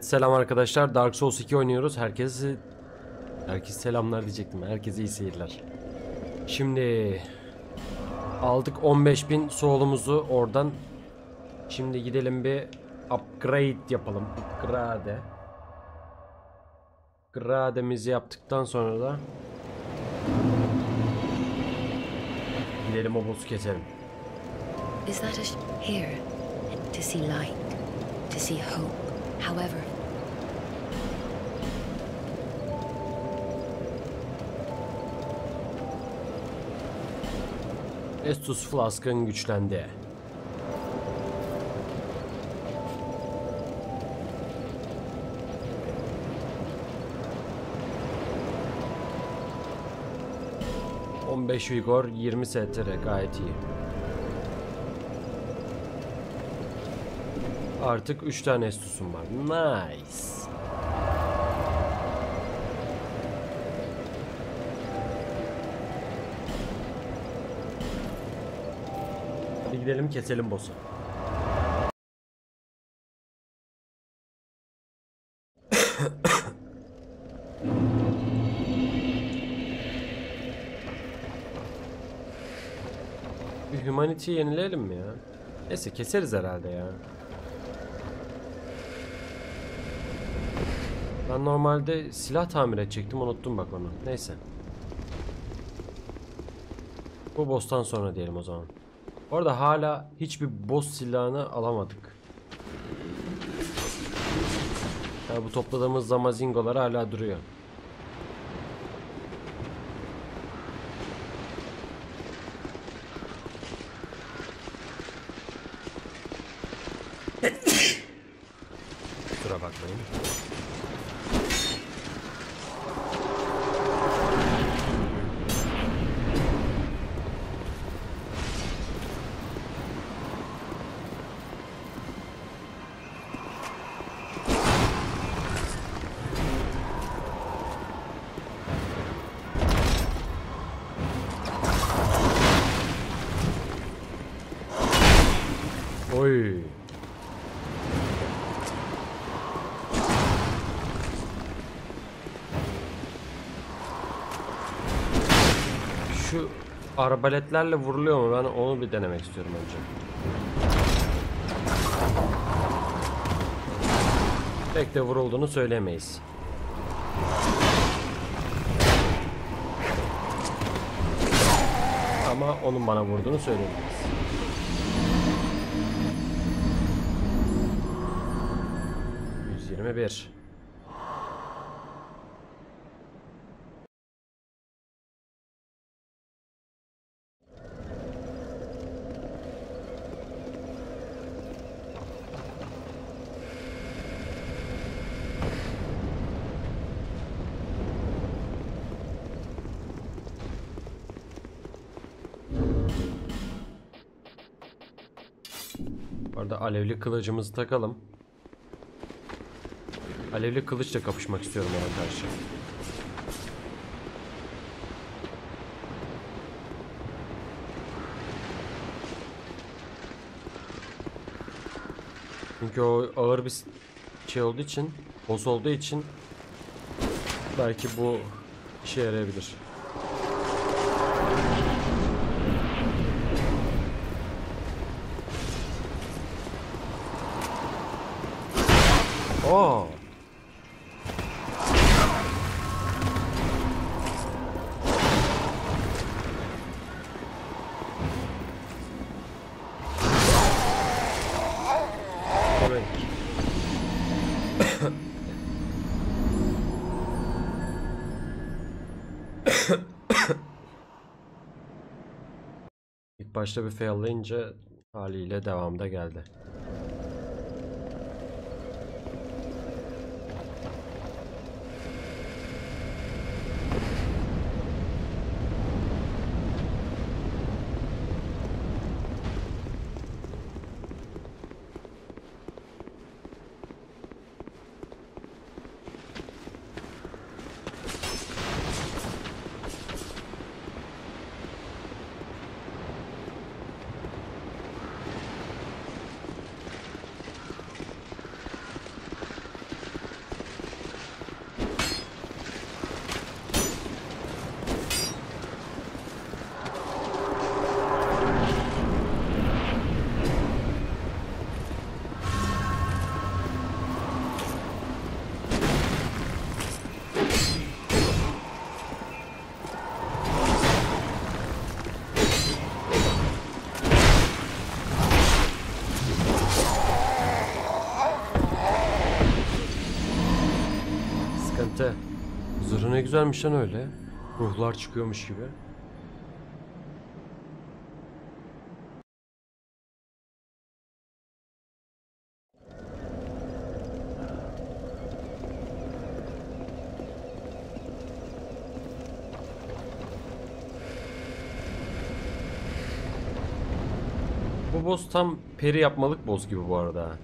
Selam arkadaşlar. Dark Souls 2 oynuyoruz. Herkese selamlar diyecektim. Herkese iyi seyirler. Şimdi aldık 15.000 soul'umuzu oradan. Şimdi gidelim bir upgrade yapalım. Upgrade'mizi yaptıktan sonra da gidelim o boss'u keselim. Is that here to see light, to see hope, however? Estus Flask'ın güçlendi. ...15 vigor, 20 STR gayet iyi. Artık 3 tane Estus'um var. Nice. Hadi gidelim keselim boss'u. Bir humanity'yi yenileyelim mi ya? Neyse keseriz herhalde ya. Ben normalde silah tamir edecektim, unuttum bak onu. Neyse. Bu boss'tan sonra diyelim o zaman. Bu arada hala hiçbir boss silahını alamadık. Yani bu topladığımız zamazingolar hala duruyor. Kusura bakmayın. Oy. Şu arbaletlerle vuruluyor mu? Ben onu bir denemek istiyorum önce. Pek de vurulduğunu söylemeyiz. Ama onun bana vurduğunu söyleyemeyiz. Bir. Bu arada alevli kılıcımızı takalım. Alevli kılıçla kapışmak istiyorum ona karşı. Çünkü o ağır bir şey olduğu için, boss olduğu için belki bu işe yarayabilir. Oo. İlk başta bir fail'layınca haliyle devamda geldi. Sıkıntı. Zırhı ne güzelmiş lan öyle. Ruhlar çıkıyormuş gibi. Bu boss tam peri yapmalık boss gibi bu arada.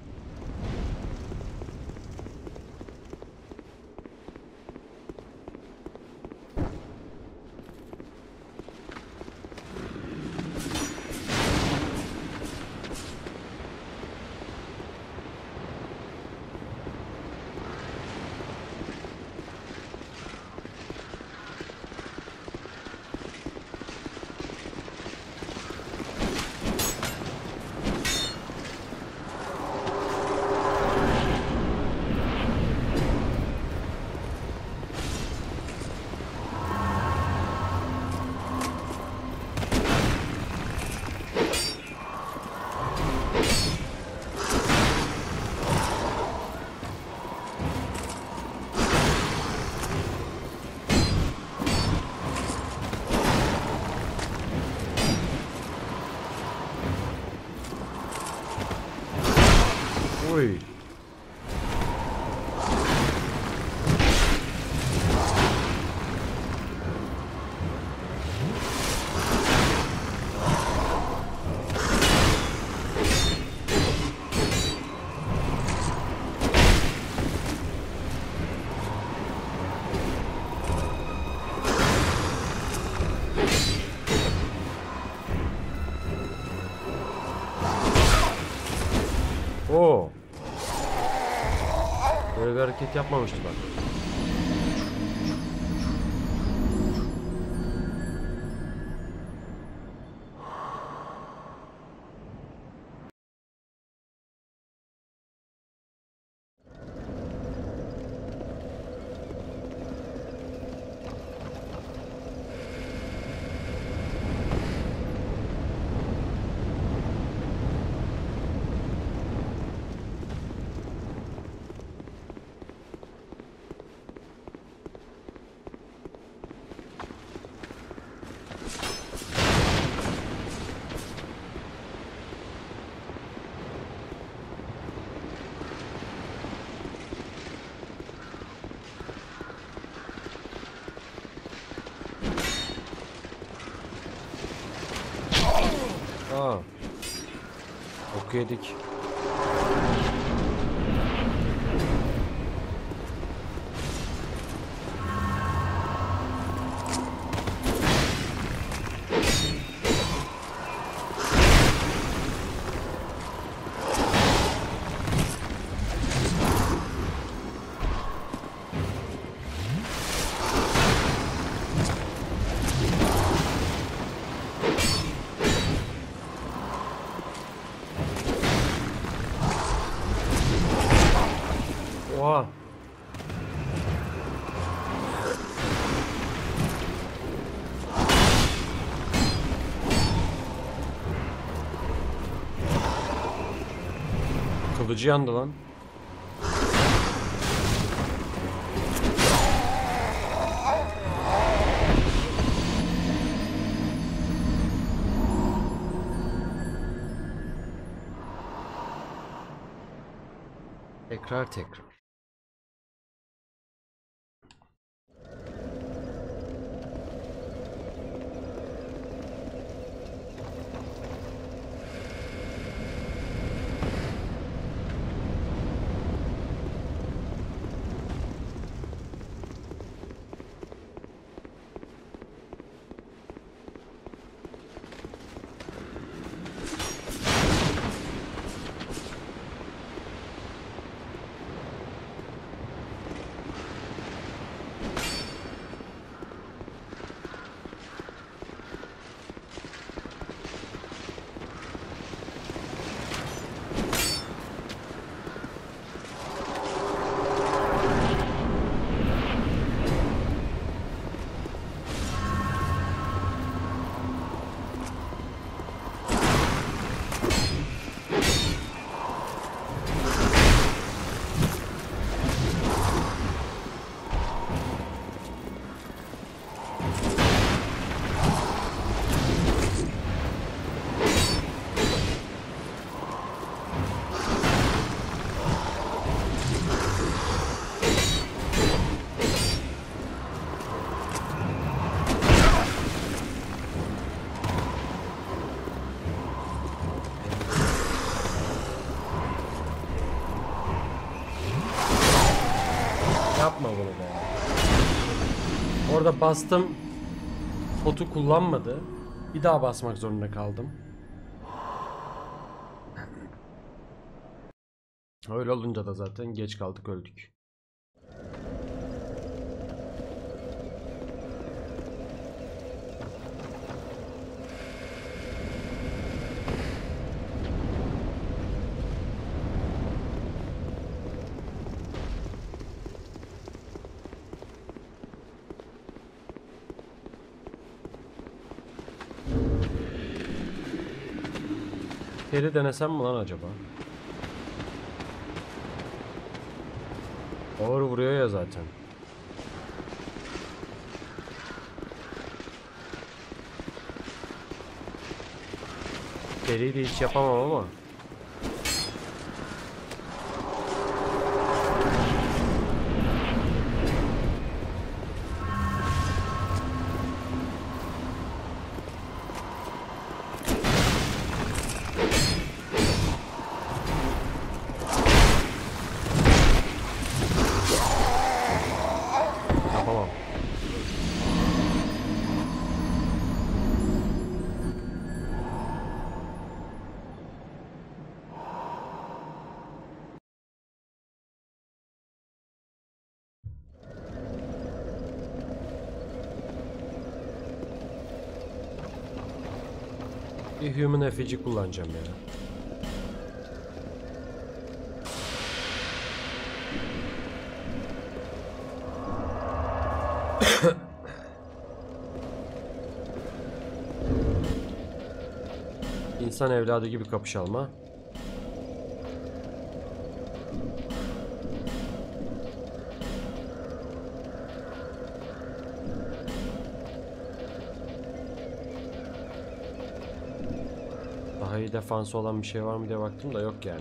Oy. Oo. Böyle bir hareket yapmamıştı bak. Aa. Ok yedik. Oha. Kılıcı yandı lan. Tekrar. Yapma bunu be. Orada bastım. Potu kullanmadı. Bir daha basmak zorunda kaldım. Öyle olunca da zaten geç kaldık, öldük. Peri denesem mi lan acaba? Ağır vuruyor ya zaten. Periyi de hiç yapamam ama. Yapamam. Bir human effigy kullanacağım ya. İnsan evladı gibi kapışalma. Daha iyi defansı olan bir şey var mı diye baktım da yok yani.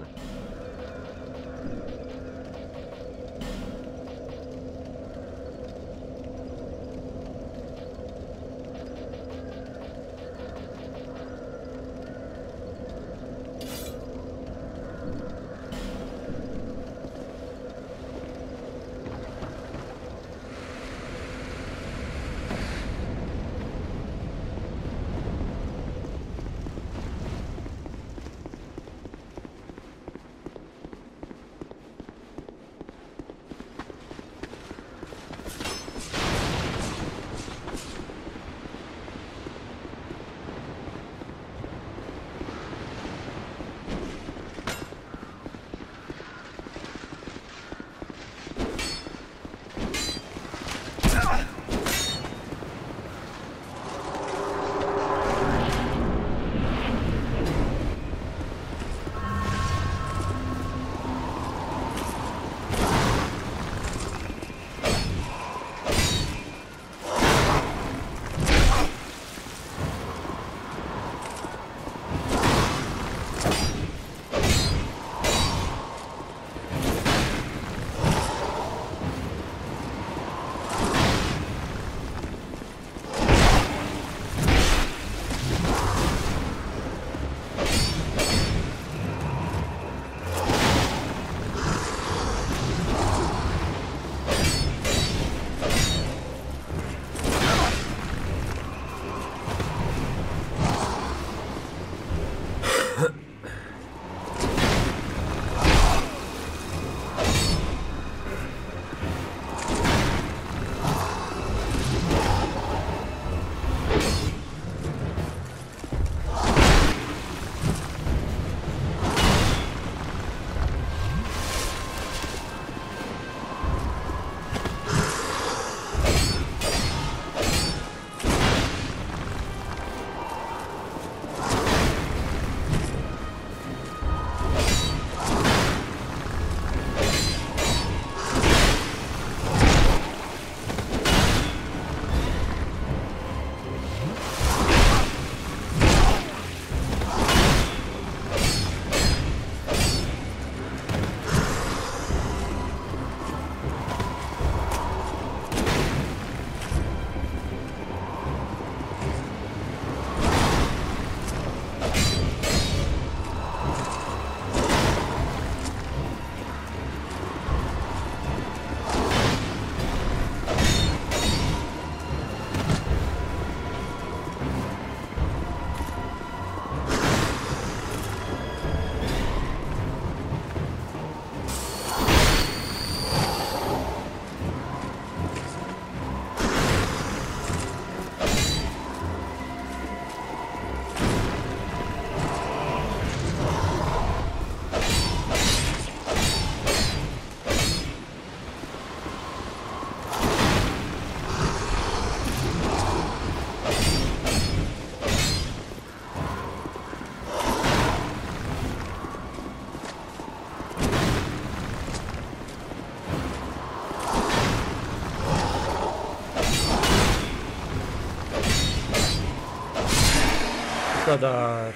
kadar.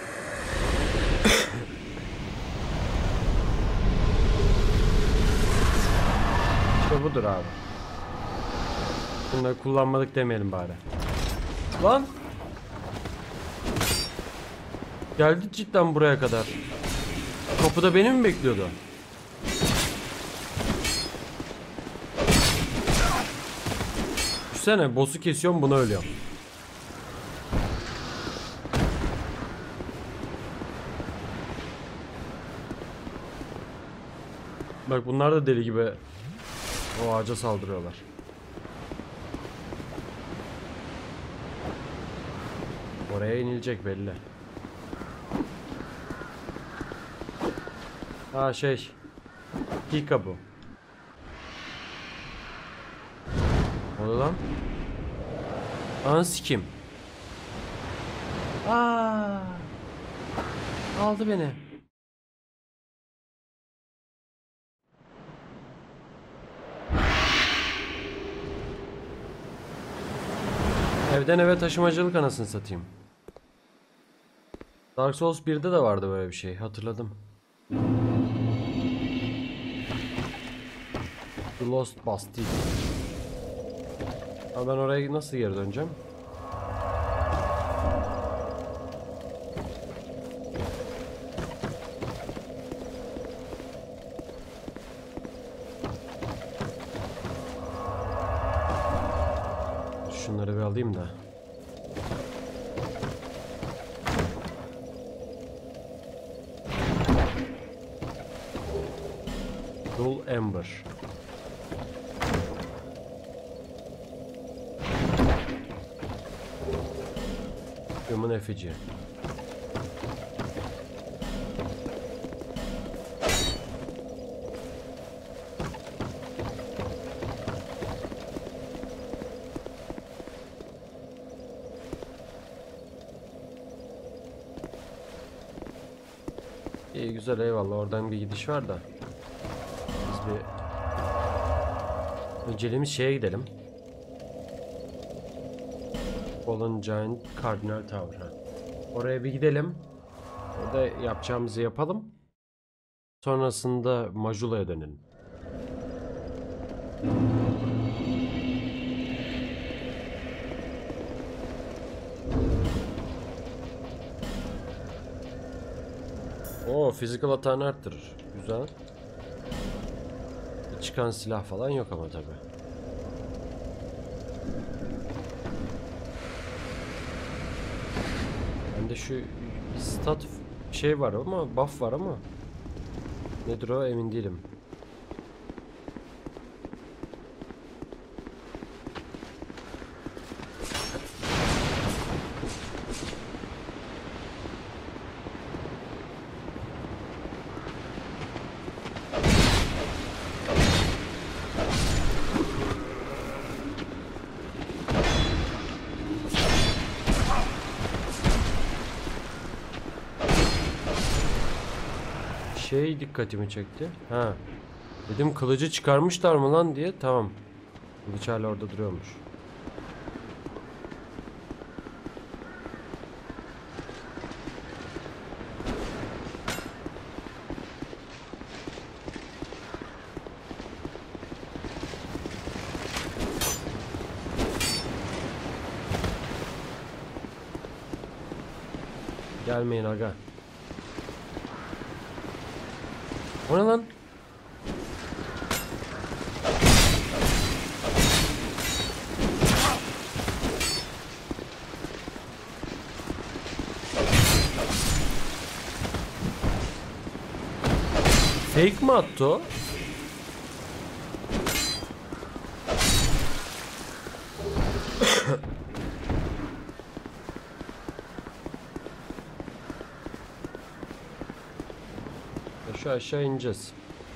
İşte budur abi. Bunları kullanmadık demeyelim bari. Lan. Geldi cidden buraya kadar. Kapıda beni mi bekliyordu? Düşünsene, boss'u kesiyorum, buna ölüyorum. Bak bunlar da deli gibi o ağaca saldırıyorlar. Oraya inilecek belli. Ha şey. Pika bu. O da lan. Anı sikim. Aldı beni. Evden eve taşımacılık anasını satayım. Dark Souls 1'de de vardı böyle bir şey, hatırladım. The Lost Bastille. Ama ben oraya nasıl geri döneceğim? Şunları bir alayım da. Dual Ember. Human effigy. İyi güzel, eyvallah, oradan bir gidiş var da. Biz bir önceliğimiz şeye gidelim. Fallen Giant Cardinal Tower'a. Oraya bir gidelim. Orada yapacağımızı yapalım. Sonrasında Majula'ya dönelim. Oo, physical atağını arttırır. Güzel. Çıkan silah falan yok ama tabi. Bende şu stat şey var ama, buff var ama nedir o emin değilim. Şey dikkatimi çekti. Ha. Dedim kılıcı çıkarmışlar mı lan diye. Tamam. Kılıç hala orada duruyormuş. Gelmeyin aga. O ne lan? Fake mi attı o? Şu aşağı ineceğiz.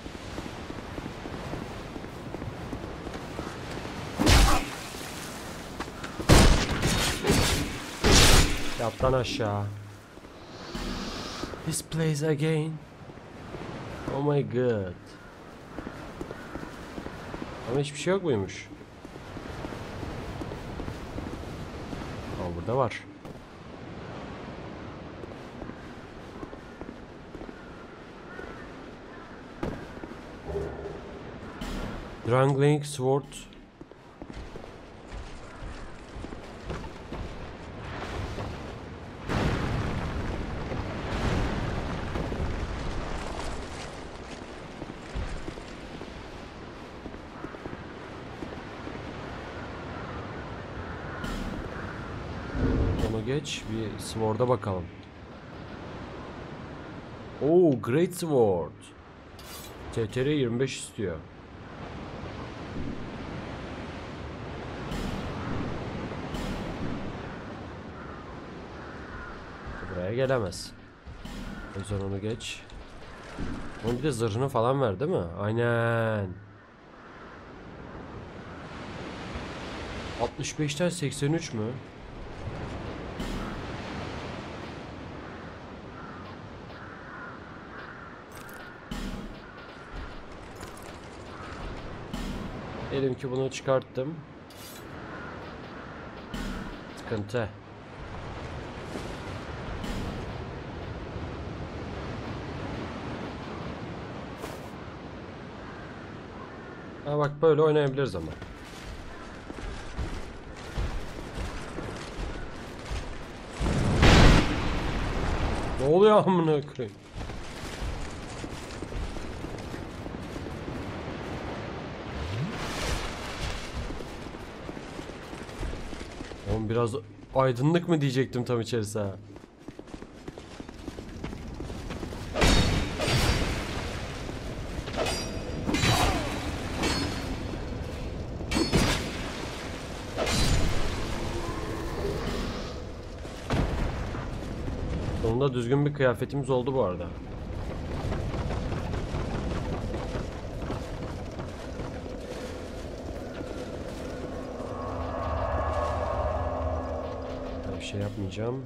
Yattan aşağı. This place again. Oh my god. Ama hiçbir şey yok muymuş? Ama burada var. Strangling Sword. Onu geç, bir Sword'a bakalım. Oo, Great Sword. TTR 25 istiyor. Buraya gelemez. O yüzden onu geç. Onun bir de zırhını falan ver değil mi? Aynen. 65'ten 83 mü? Diyelim ki bunu çıkarttım. Sıkıntı. Ha bak, böyle oynayabiliriz ama. Ne oluyor amına koyayım? Oğlum biraz aydınlık mı diyecektim tam içerisi ha. Sonunda düzgün bir kıyafetimiz oldu bu arada. Bir şey yapmayacağım.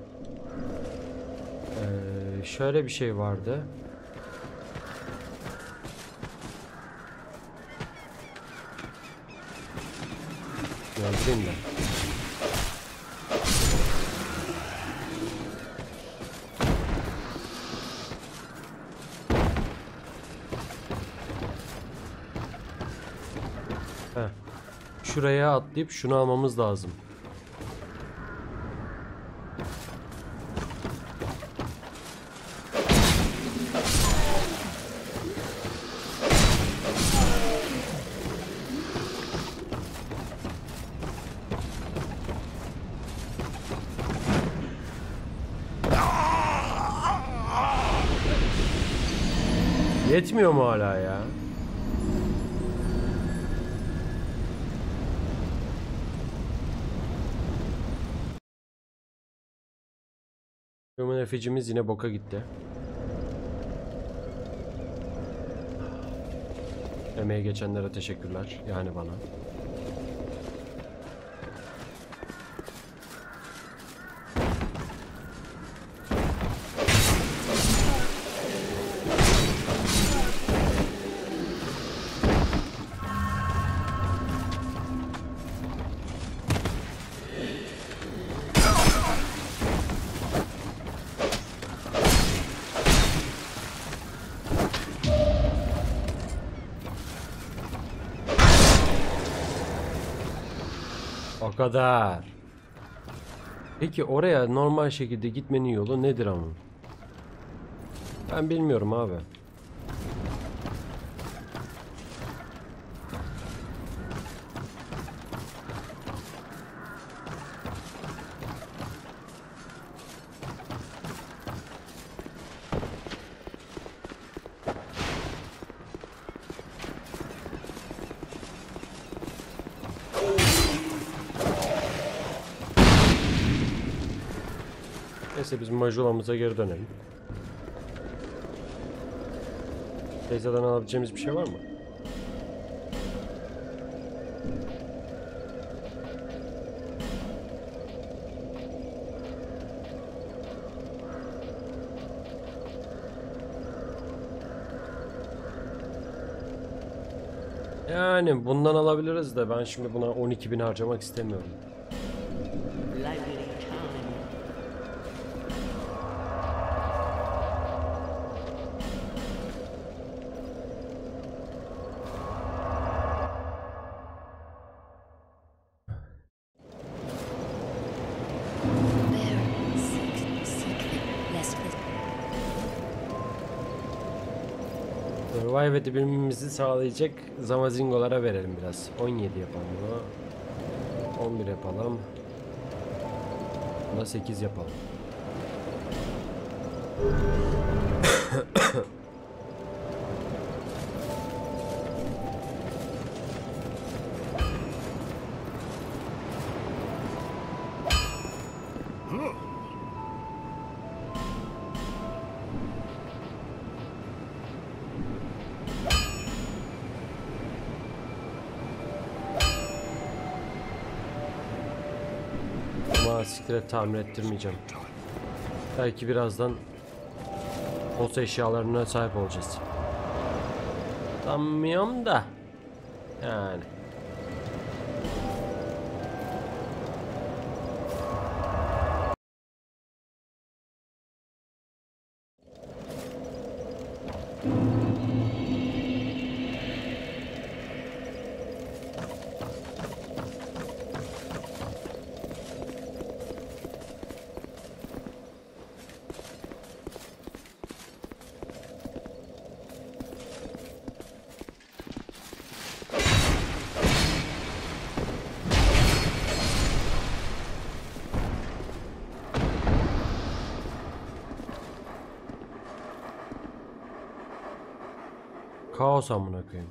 Şöyle bir şey vardı. Öldüreyim de. Heh. Şuraya atlayıp şunu almamız lazım. Yetmiyor mu hala ya? Human efficimiz yine boka gitti. Emeği geçenlere teşekkürler. Yani bana. O kadar. Peki oraya normal şekilde gitmenin yolu nedir ama? Ben bilmiyorum abi. Neyse biz Majolamıza geri dönelim. Teyzeden alabileceğimiz bir şey var mı? Yani bundan alabiliriz de ben şimdi buna 12.000 harcamak istemiyorum. Revive edebilmemizi sağlayacak zamazingolara verelim biraz. 17 yapalım bunu. 11 yapalım. Buna 8 yapalım. Ama siklet tamir ettirmeyeceğim. Belki birazdan boss eşyalarına sahip olacağız. Sanmıyorum da. Yani. Kaos amına koyayım.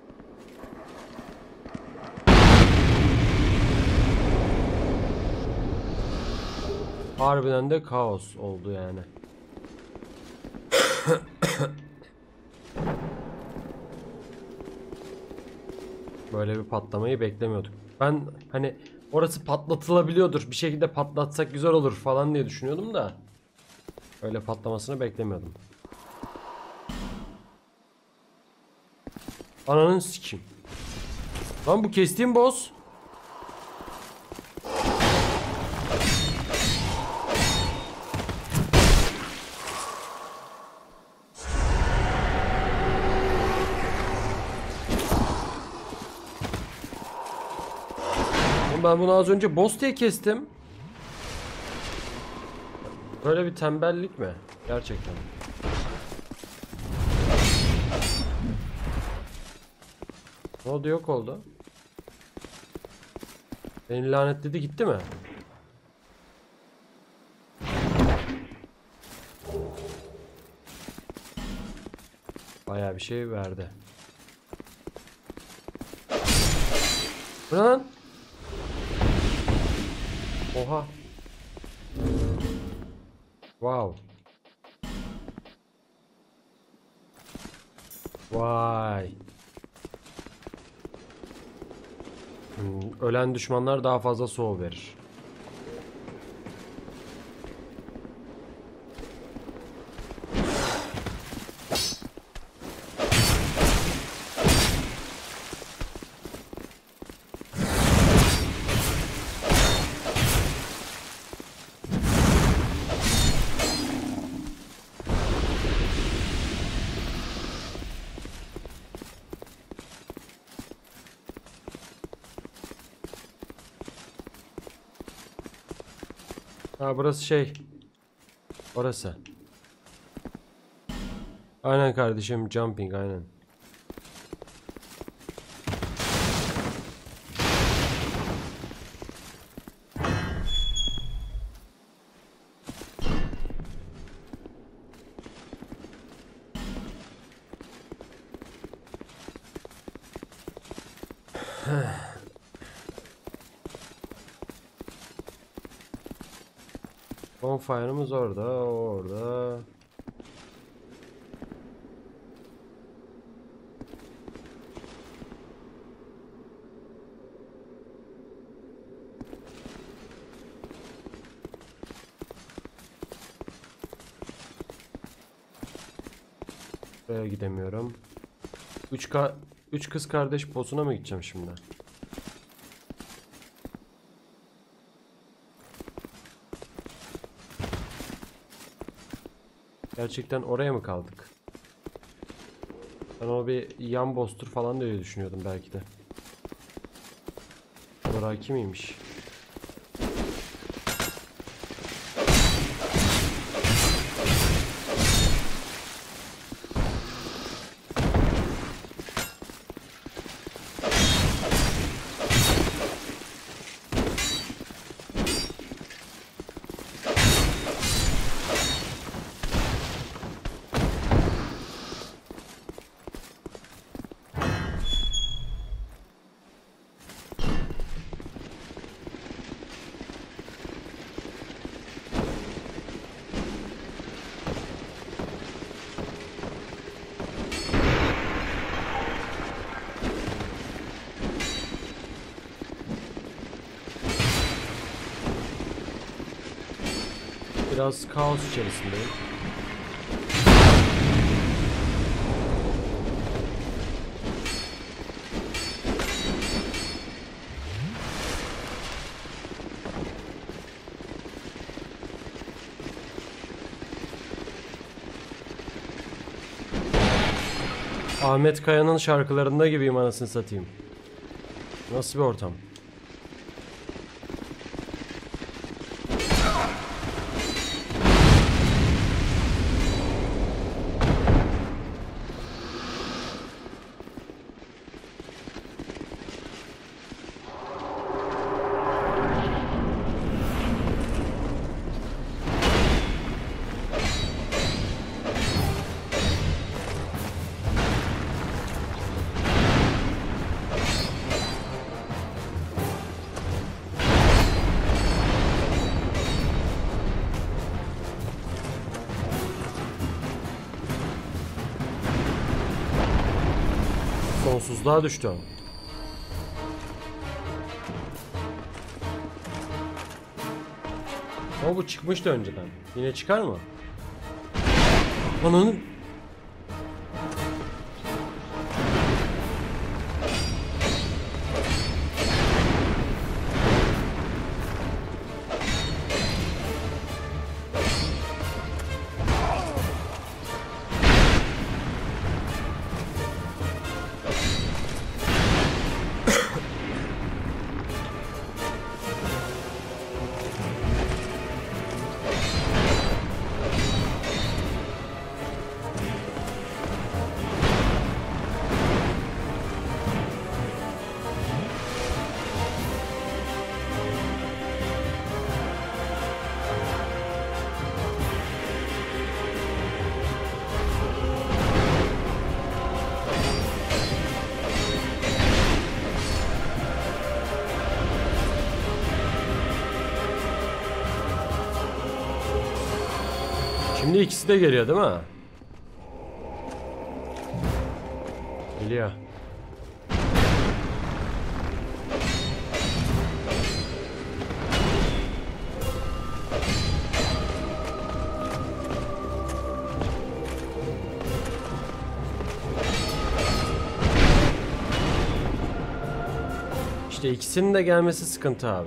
Harbiden de kaos oldu yani. Böyle bir patlamayı beklemiyorduk. Ben hani orası patlatılabiliyordur, bir şekilde patlatsak güzel olur falan diye düşünüyordum da öyle patlamasını beklemiyordum. Ananın sikeyim. Lan bu kestiğim boss. Ben bunu az önce boss diye kestim. Böyle bir tembellik mi? Gerçekten. Ne oldu, yok oldu. Beni lanetledi, gitti mi? Bayağı bir şey verdi. Bu ne lan? Oha. Wow. Vay. Ölen düşmanlar daha fazla soğu verir. Ha, burası şey. Orası. Aynen kardeşim, jumping aynen. Bonfire'ımız orada, orada. Buraya gidemiyorum. 3 kız kardeş boss'una mı gideceğim şimdi? Gerçekten oraya mı kaldık? Ben o bir yan boss'tur falan diye düşünüyordum belki de. Zoraki miymiş? Biraz kaos içerisindeyim. Ahmet Kaya'nın şarkılarında gibiyim anasını satayım. Nasıl bir ortam? Sonsuzluğa düştü o. Ama bu çıkmıştı önceden. Yine çıkar mı? Ananı... Şimdi ikisi de geliyor değil mi? Geliyor. İşte ikisinin de gelmesi sıkıntı abi.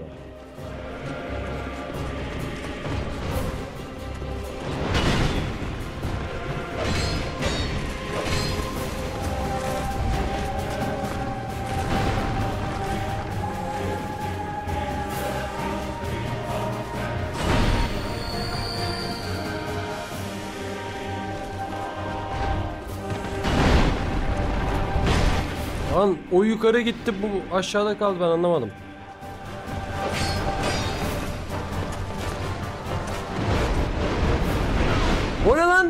Lan o yukarı gitti, bu aşağıda kaldı, ben anlamadım. O ne lan?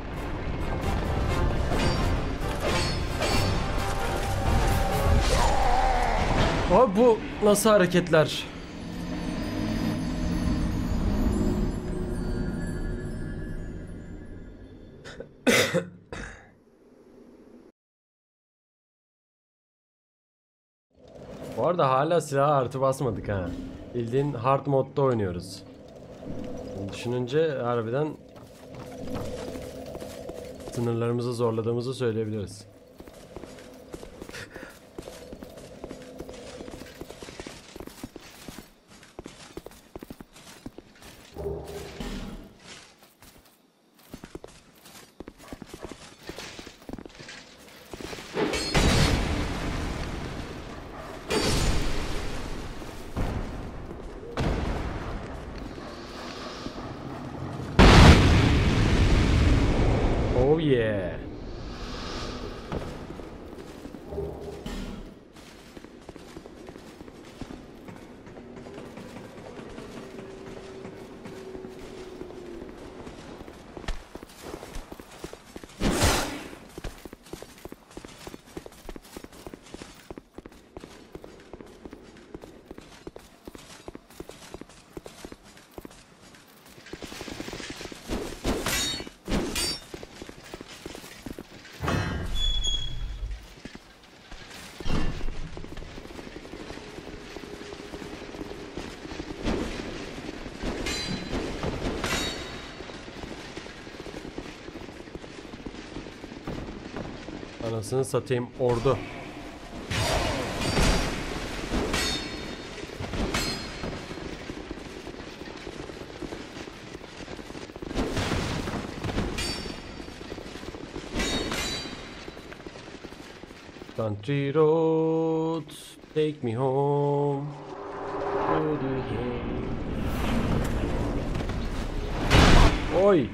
Abi bu nasıl hareketler? Bu arada hala silaha artı basmadık ha. Bildiğin hard modda oynuyoruz. Düşününce harbiden sınırlarımızı zorladığımızı söyleyebiliriz. Oh yeah. Anasını satayım ordu. Country road, take me home. To the hill. Oy.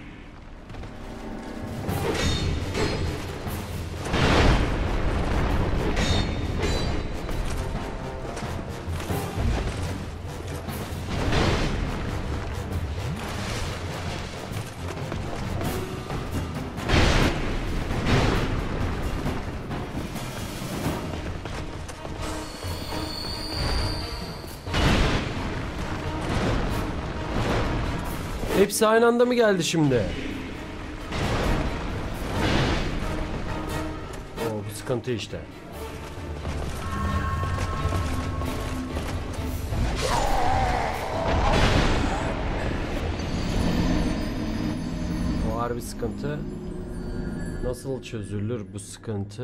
Hepsi aynı anda mı geldi şimdi? Oo, bu sıkıntı işte. O harbi sıkıntı. Nasıl çözülür bu sıkıntı?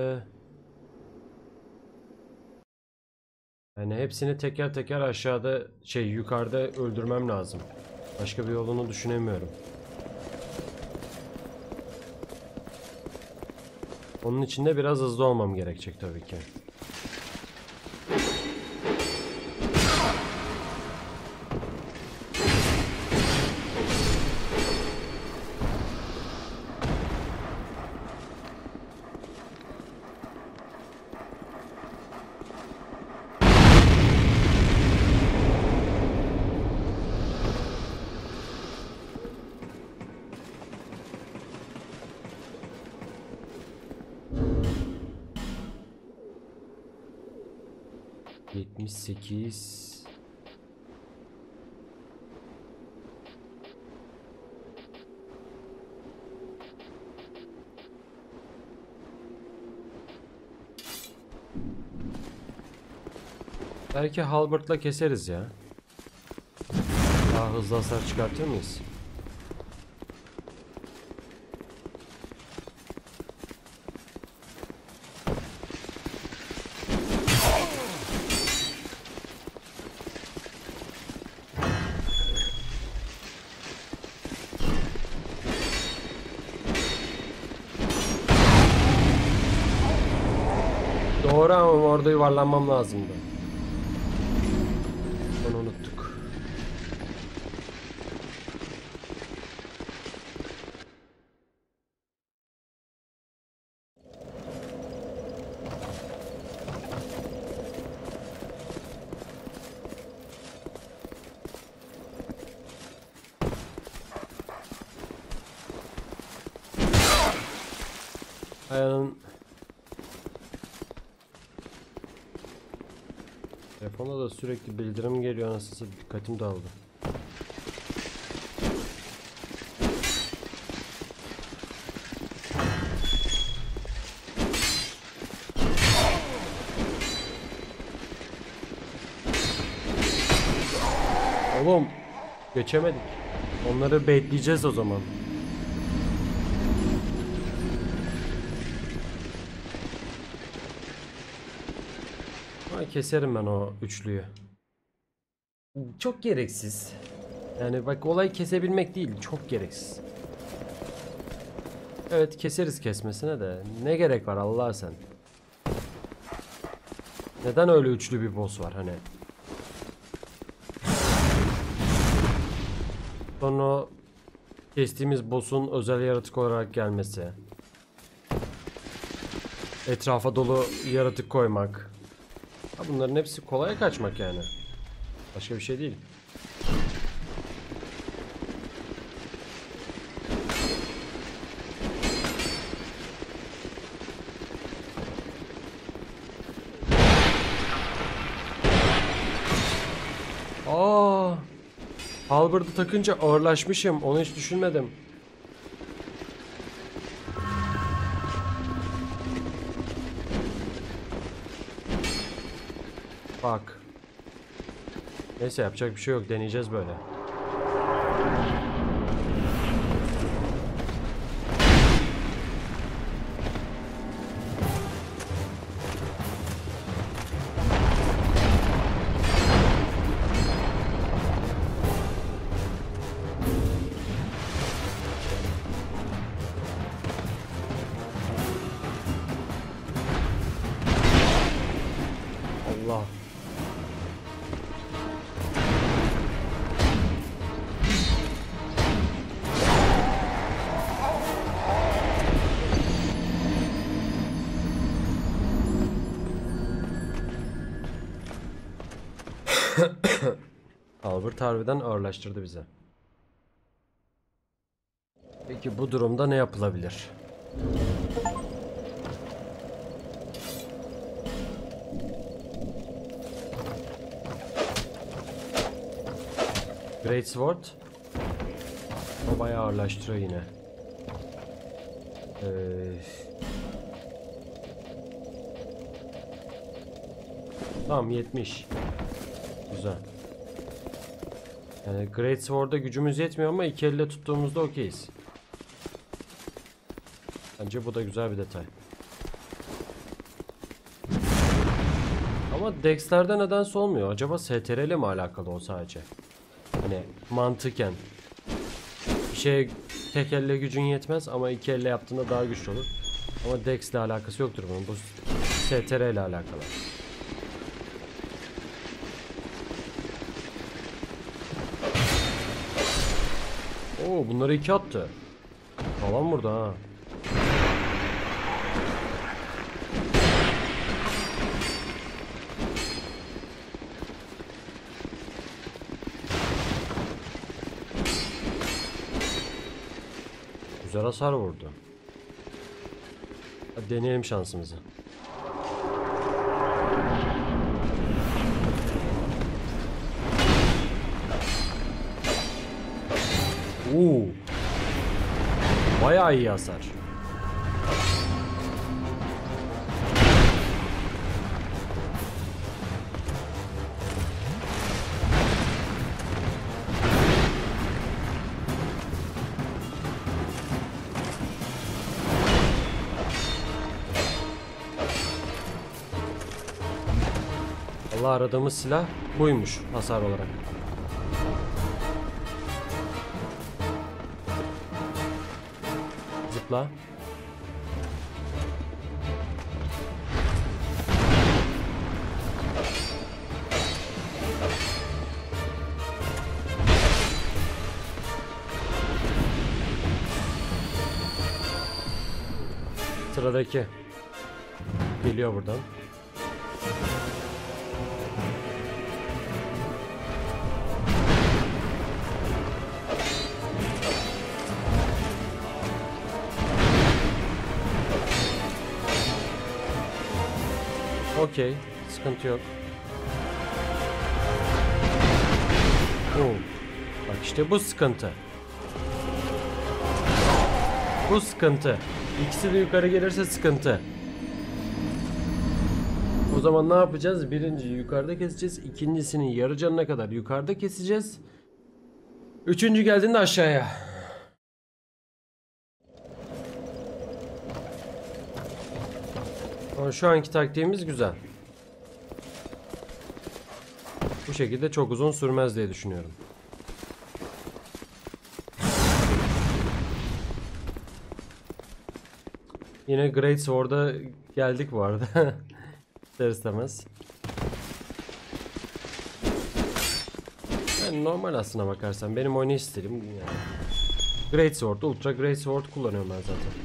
Yani hepsini teker teker aşağıda yukarıda öldürmem lazım. Başka bir yolunu düşünemiyorum. Onun için de biraz hızlı olmam gerekecek tabii ki. ...78... Belki halbert'la keseriz ya. Daha hızlı hasar çıkartır mıyız? Doğru ama orada yuvarlanmam lazımdı. Onu unuttuk. Ayağın... Telefona da sürekli bildirim geliyor, anasını dikkatim dağıldı. Oğlum geçemedik. Onları bekleyeceğiz o zaman. Keserim ben o üçlüyü. Çok gereksiz. Yani bak, olay kesebilmek değil, çok gereksiz. Evet, keseriz kesmesine de. Ne gerek var Allah sen? Neden öyle üçlü bir boss var hani? Sonra o kestiğimiz boss'un özel yaratık olarak gelmesi. Etrafa dolu yaratık koymak. Ha, bunların hepsi kolaya kaçmak yani. Başka bir şey değil. Halbert'ı takınca ağırlaşmışım. Onu hiç düşünmedim. Bak. Neyse, yapacak bir şey yok. Deneyeceğiz böyle. Allah. Albert harbiden ağırlaştırdı bize. Peki bu durumda ne yapılabilir? Great Sword. O bayağı ağırlaştırıyor yine. Tamam 70. Güzel. Yani Great Sword'da gücümüz yetmiyor ama iki elle tuttuğumuzda okeyiz. Bence bu da güzel bir detay. Ama Dex'lerde nedense olmuyor. Acaba STR ile mi alakalı o sadece? Hani mantıken. Bir şeye tek elle gücün yetmez ama iki elle yaptığında daha güçlü olur. Ama Dex ile alakası yoktur bunun. Bu STR ile alakalı. Oo, bunları iki attı. Falan burada ha. Güzel hasar vurdu. Hadi deneyelim şansımızı. Oo. Bayağı iyi hasar. Allah, aradığımız silah buymuş hasar olarak. Zıpla. Sıradaki geliyor buradan. Okey, sıkıntı yok. Oo. Bak işte bu sıkıntı. Bu sıkıntı. İkisi de yukarı gelirse sıkıntı. O zaman ne yapacağız? Birinciyi yukarıda keseceğiz. İkincisinin yarı canına kadar yukarıda keseceğiz. Üçüncü geldiğinde aşağıya. Ama şu anki taktiğimiz güzel. Bu şekilde çok uzun sürmez diye düşünüyorum. Yine Great Sword'a geldik bu arada. İster istemez. Yani normal aslına bakarsan benim oynayış stilim yani. Great Sword, Ultra Great Sword kullanıyorum ben zaten.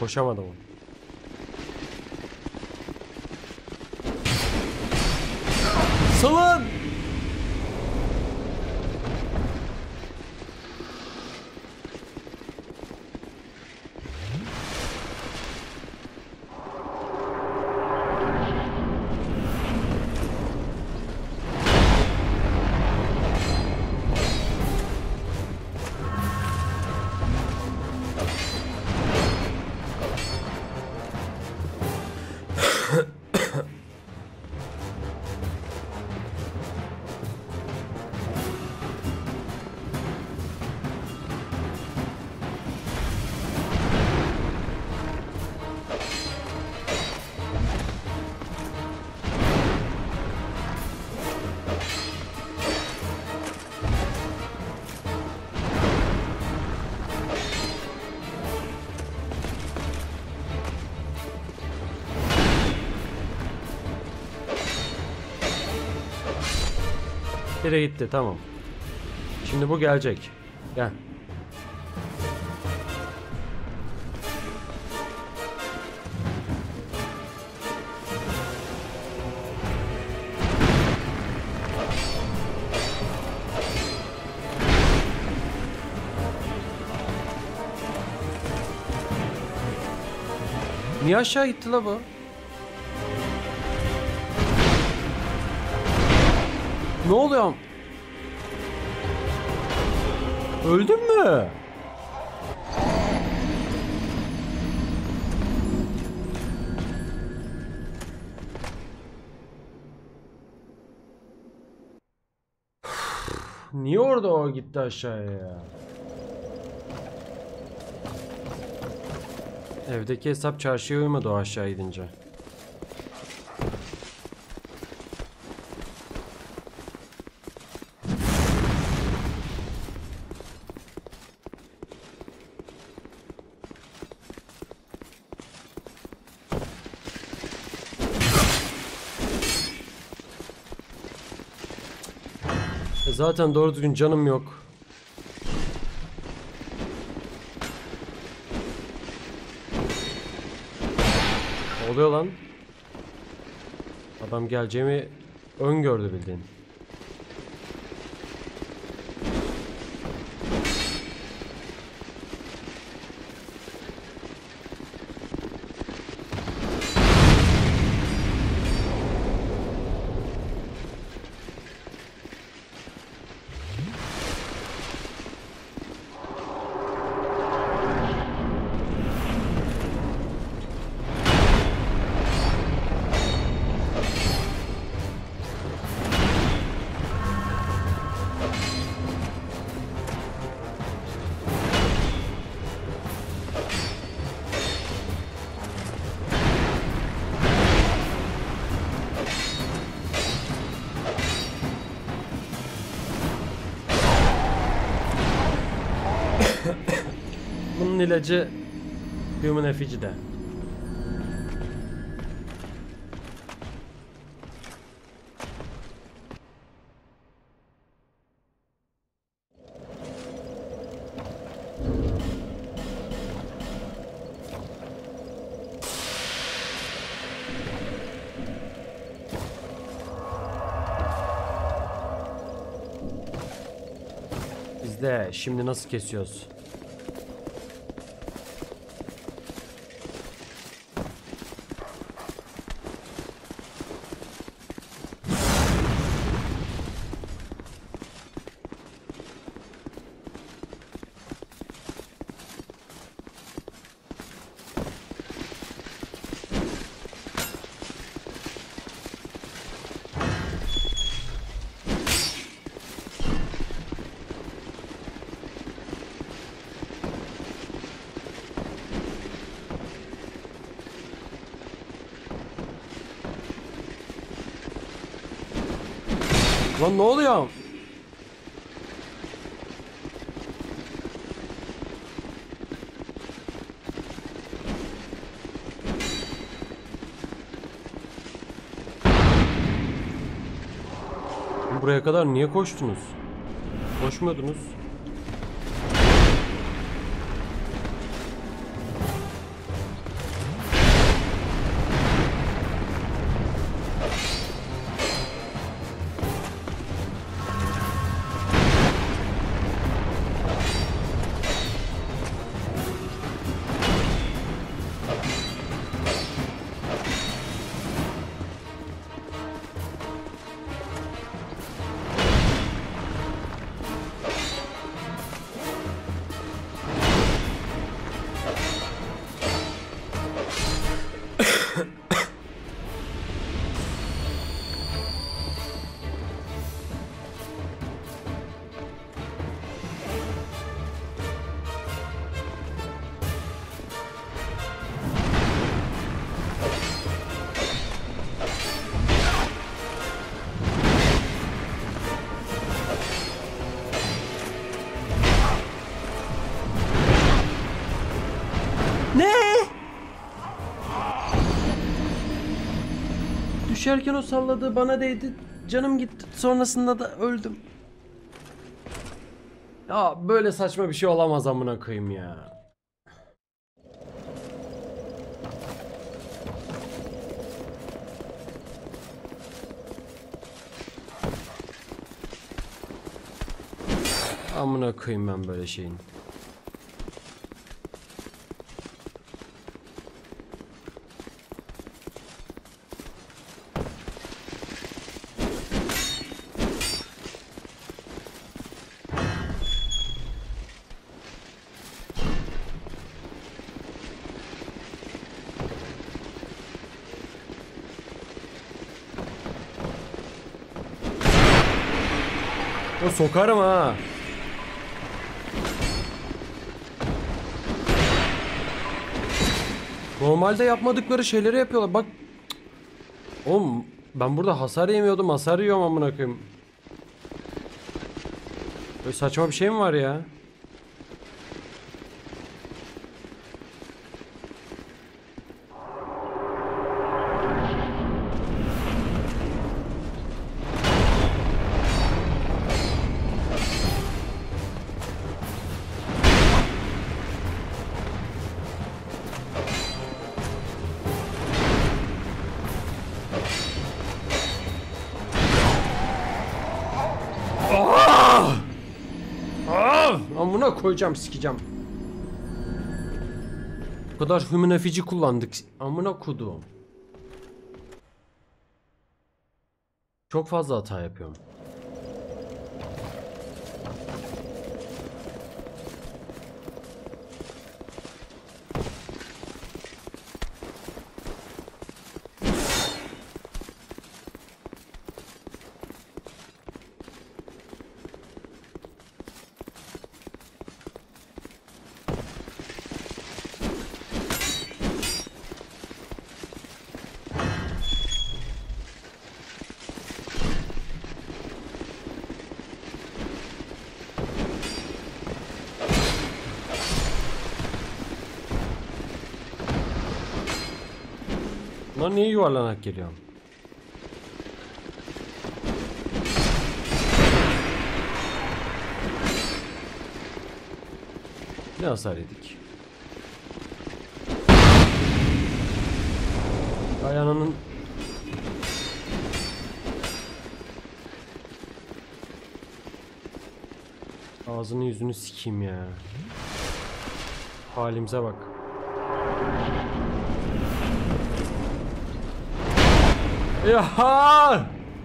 Koşamadım. Salın! Bire gitti, tamam. Şimdi bu gelecek. Gel. Niye aşağı gitti la bu? Ne oluyor? Öldün mü? Niye orada o gitti aşağıya ya? Evdeki hesap çarşıya uymadı o aşağı gidince. Zaten doğru düzgün canım yok. Ne oluyor lan? Adam geleceğimi öngördü bildiğin. Bunun ilacı Human Effici'de. İzle şimdi nasıl kesiyoruz. Lan ne oluyor? Buraya kadar niye koştunuz? Koşmuyordunuz. düşerken o salladığı bana değdi. Canım gitti. Sonrasında da öldüm. Ya böyle saçma bir şey olamaz amına koyayım ya. Amına koyayım ben böyle şeyin. O sokarım ha. Normalde yapmadıkları şeyleri yapıyorlar. Bak. Oğlum ben burada hasar yemiyordum. Hasar yiyorum amına koyayım. Böyle saçma bir şey mi var ya? Amına koyacağım, sikeceğim. Bu kadar hümünefici kullandık. Amına kodum. Çok fazla hata yapıyorum. Lan niye yuvarlanak geliyor? Ne hasar yedik? Ayağının ağzını yüzünü sikeyim ya. Halimize bak. Yaha!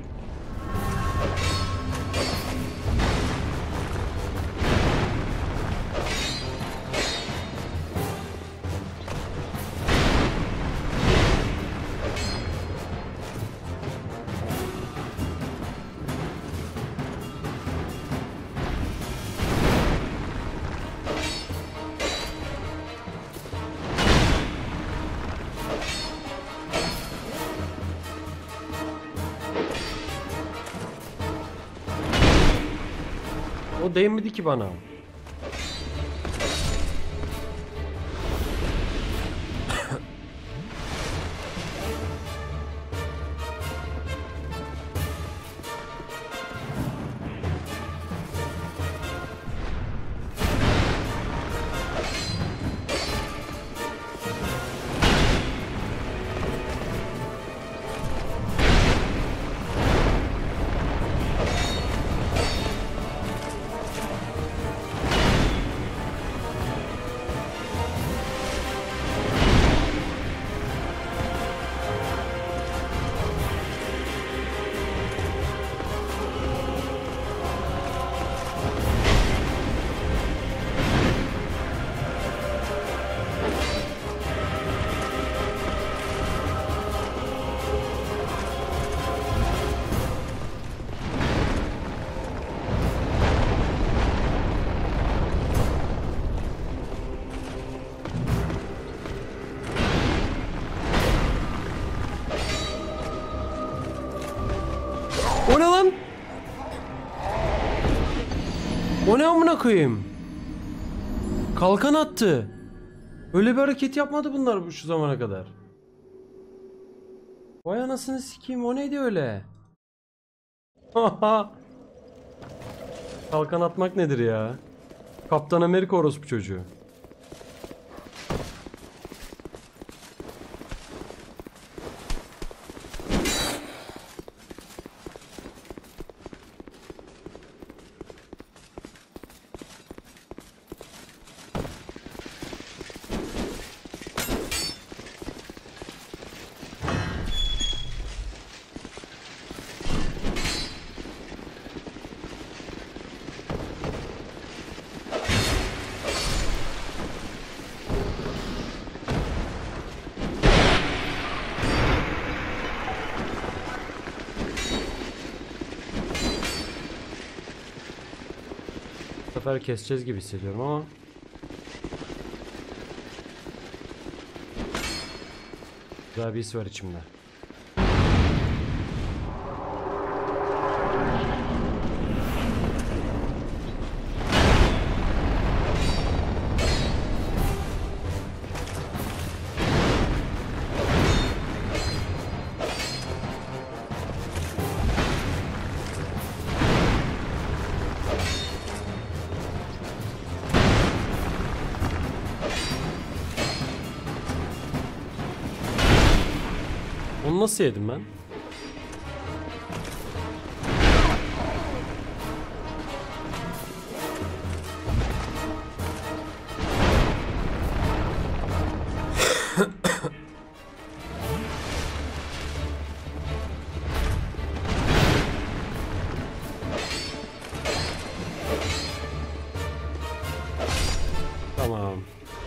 O değmedi ki bana. O ne lan? O ne amına koyayım? Kalkan attı. Öyle bir hareket yapmadı bunlar şu zamana kadar. Vay anasını sikeyim, o neydi öyle? Kalkan atmak nedir ya? Kaptan Amerika orospu çocuğu. Bu sefer keseceğiz gibi hissediyorum ama. Güzel bir his var içimde. Onu nasıl yedim ben? Tamam.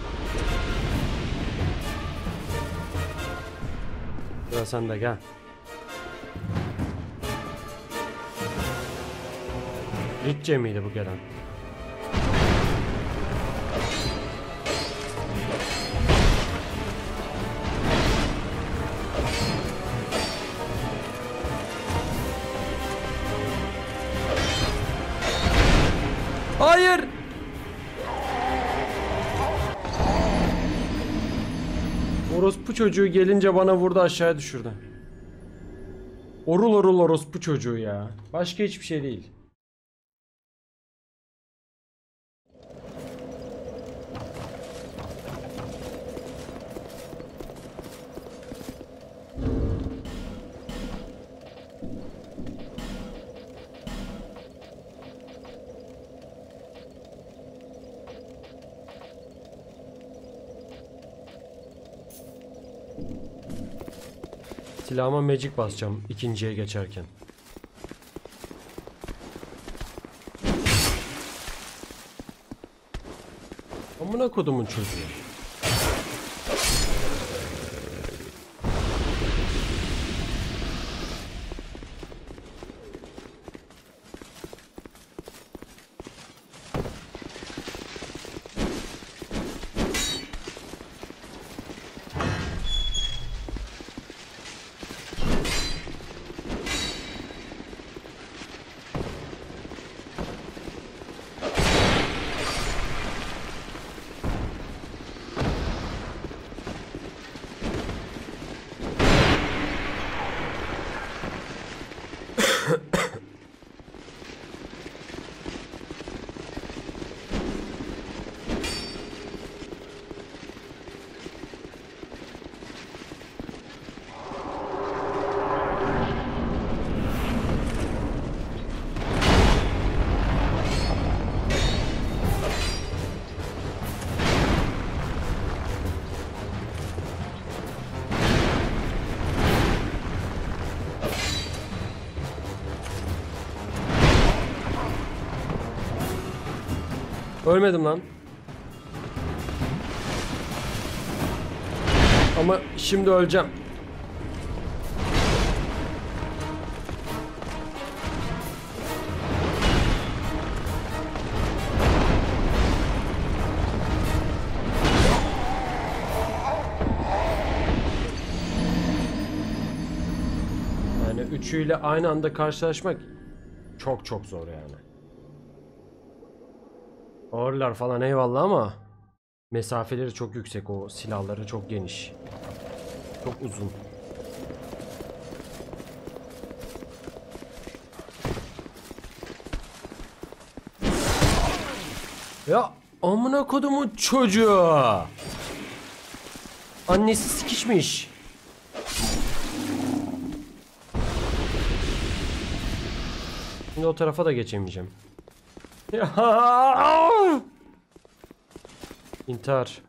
Sıra sende, gel. Ritçe miydi bu gelen? Hayır! Orospu çocuğu gelince bana vurdu, aşağıya düşürdü. Orul orul orospu çocuğu ya. Başka hiçbir şey değil. Silahıma magic basacağım ikinciye geçerken. Amına kodumun çocuğu. Ölmedim lan. Ama şimdi öleceğim. Yani üçüyle aynı anda karşılaşmak çok çok zor yani. Ağırlar falan eyvallah ama mesafeleri çok yüksek, o silahları çok geniş. Çok uzun. Ya amına kodumun çocuğu. Annesi sikişmiş. Şimdi o tarafa da geçemeyeceğim. Ya! İntihar.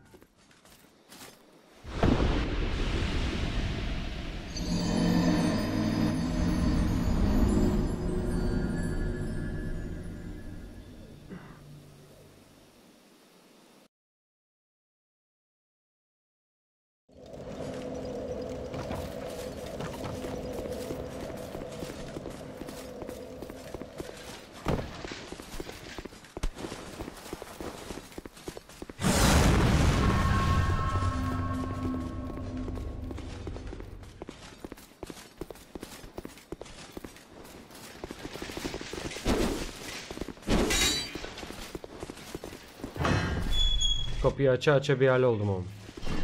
Kapıyı aça aça bir hal oldum oğlum.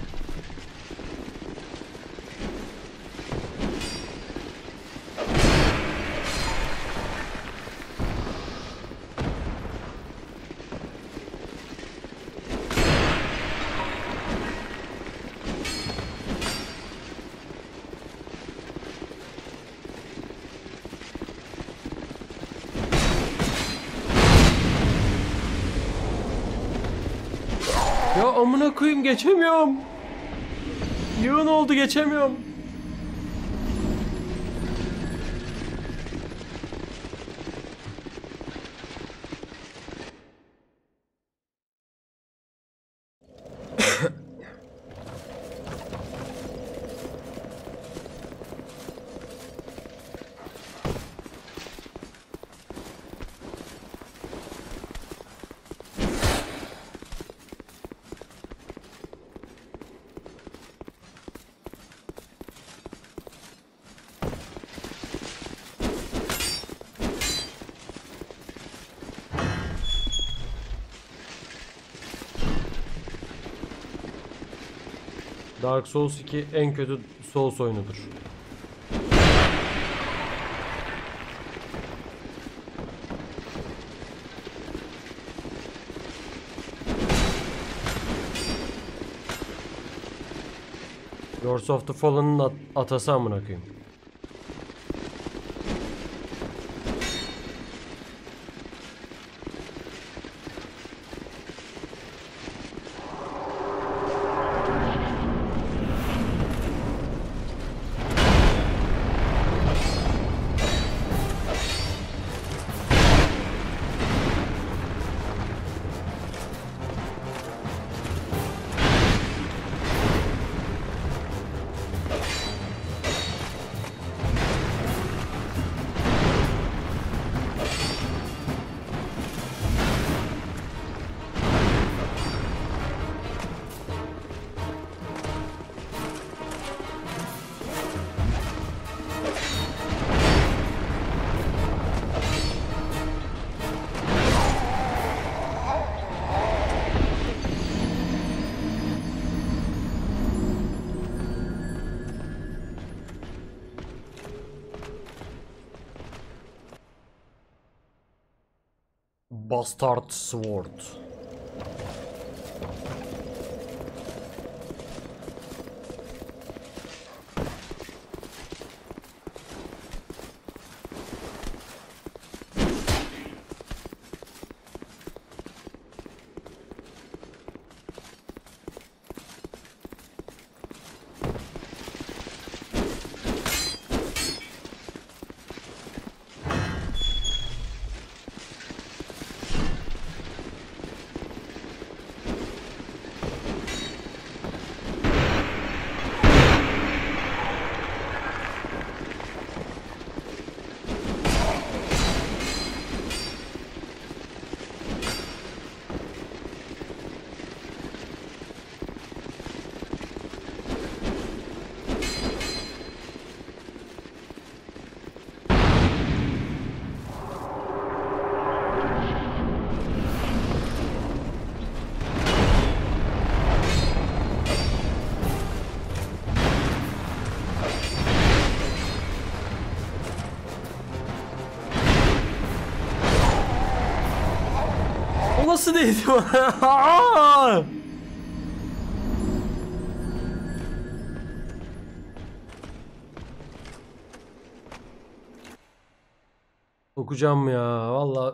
Ya amına koyayım geçemiyorum. Yığın oldu geçemiyorum. Dark Souls 2 en kötü Souls oyunudur. Lords of the Fallen'ın atası amına koyayım. Bastard Sword. O nasıl değdi bana? Sokacağım ya vallahi.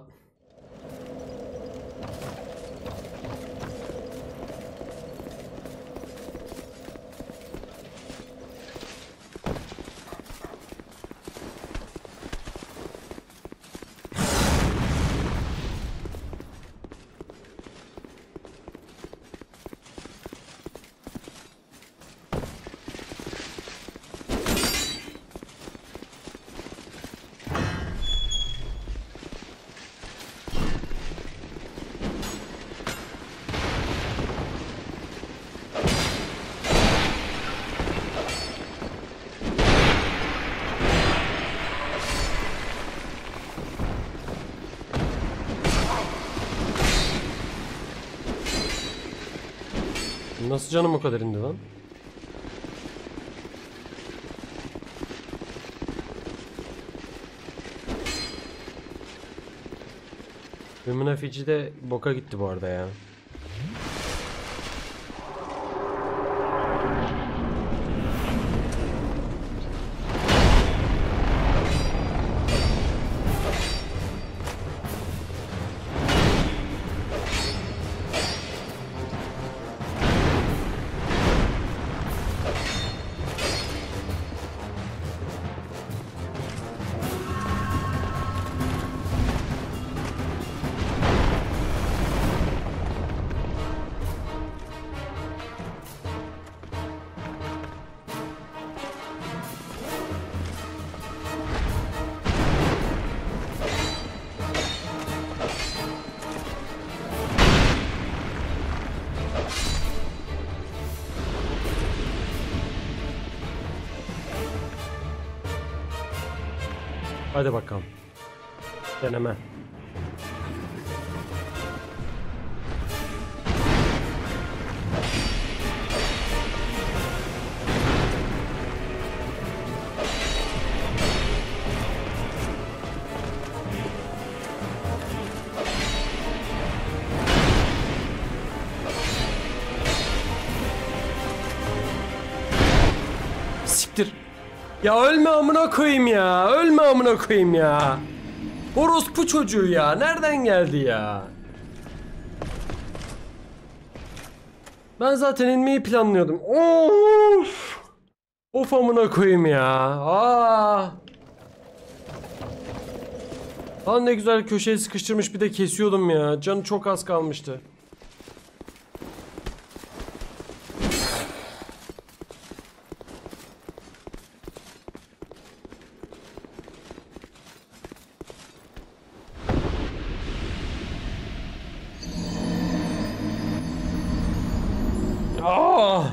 Nasıl canım o kadar indi lan? Luminafici de boka gitti bu arada ya. Hadi bakalım. Deneme. Siktir. Ya ölme amına koyayım ya. Ölme amına koyayım ya. Orospu çocuğu ya. Nereden geldi ya? Ben zaten inmeyi planlıyordum. Of. Of amına koyayım ya. Aa. Lan ne güzel köşeye sıkıştırmış bir de kesiyordum ya. Canı çok az kalmıştı. Aa!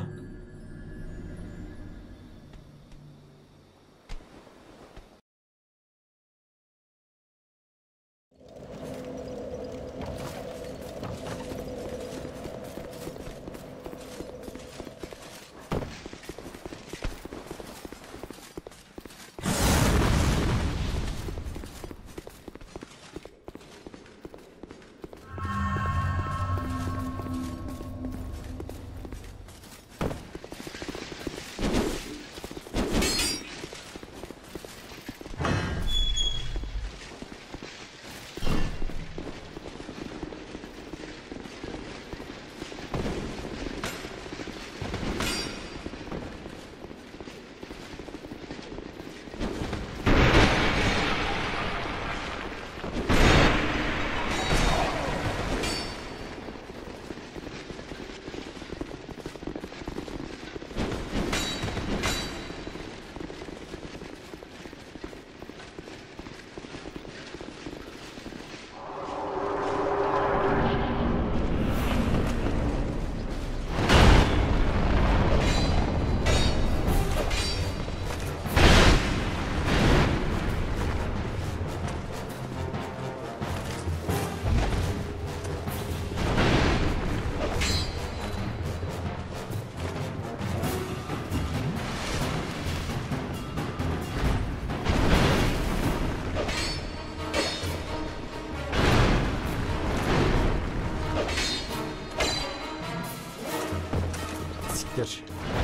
siktir.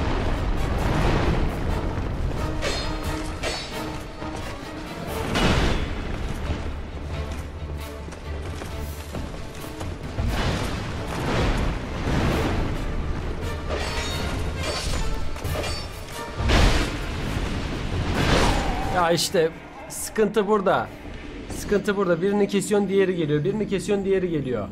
Ya işte sıkıntı burada. Sıkıntı burada. Birini kesiyorsun, diğeri geliyor. Birini kesiyorsun, diğeri geliyor.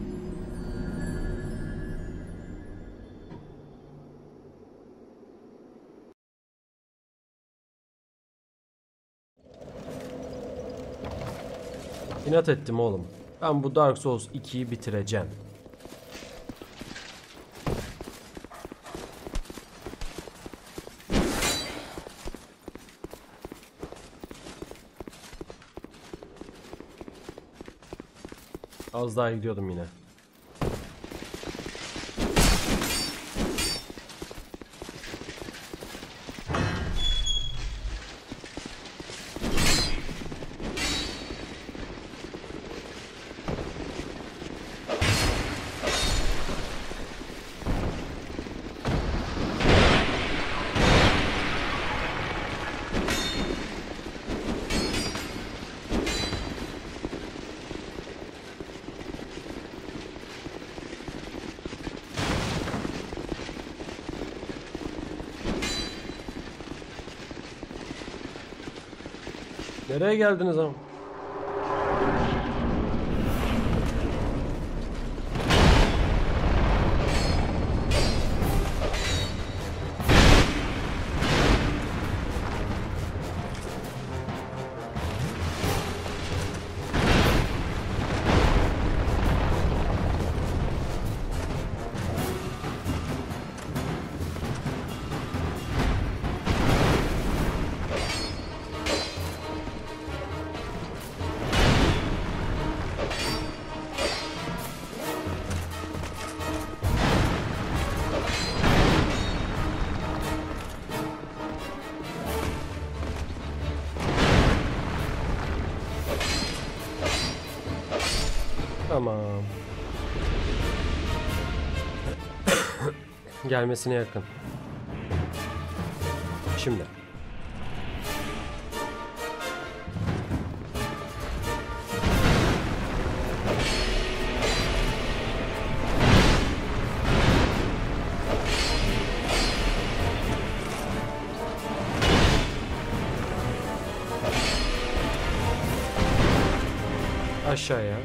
İnat ettim oğlum. Ben bu Dark Souls 2'yi bitireceğim. Az daha gidiyordum yine. Nereye geldiniz ama? Tamam. Gelmesine yakın. Şimdi. Aşağıya.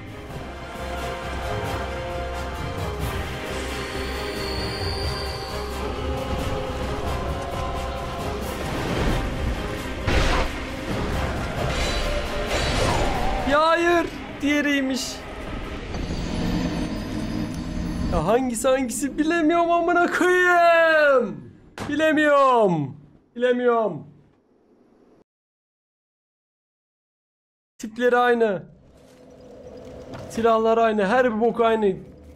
Ya hayır, diğeriymiş. Ya hangisi bilemiyorum amına koyayım. Bilemiyorum. Tipleri aynı. Silahlar aynı, her bir bok aynı.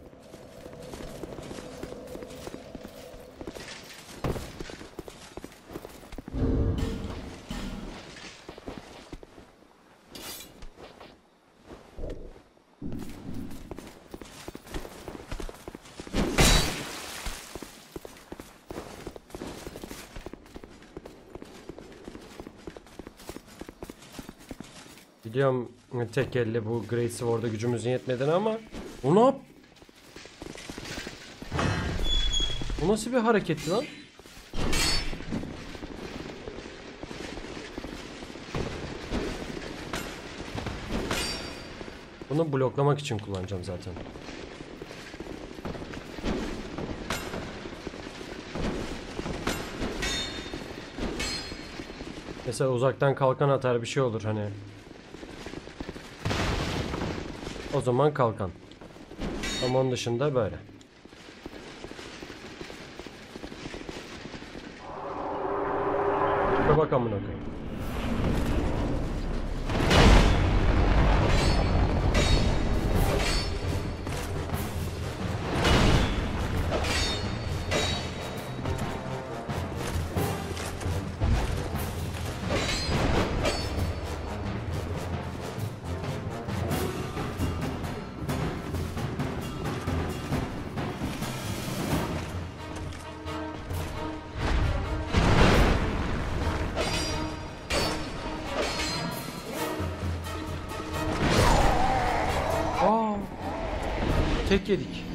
Biliyorum tek elle bu Great Sword'a gücümüzün yetmediğini ama o ne yap? Bu nasıl bir hareketti lan? Bunu bloklamak için kullanacağım zaten. Mesela uzaktan kalkan atar bir şey olur hani. O zaman kalkan. Ama onun dışında böyle. Şuna bak amına koyayım. tek yedik.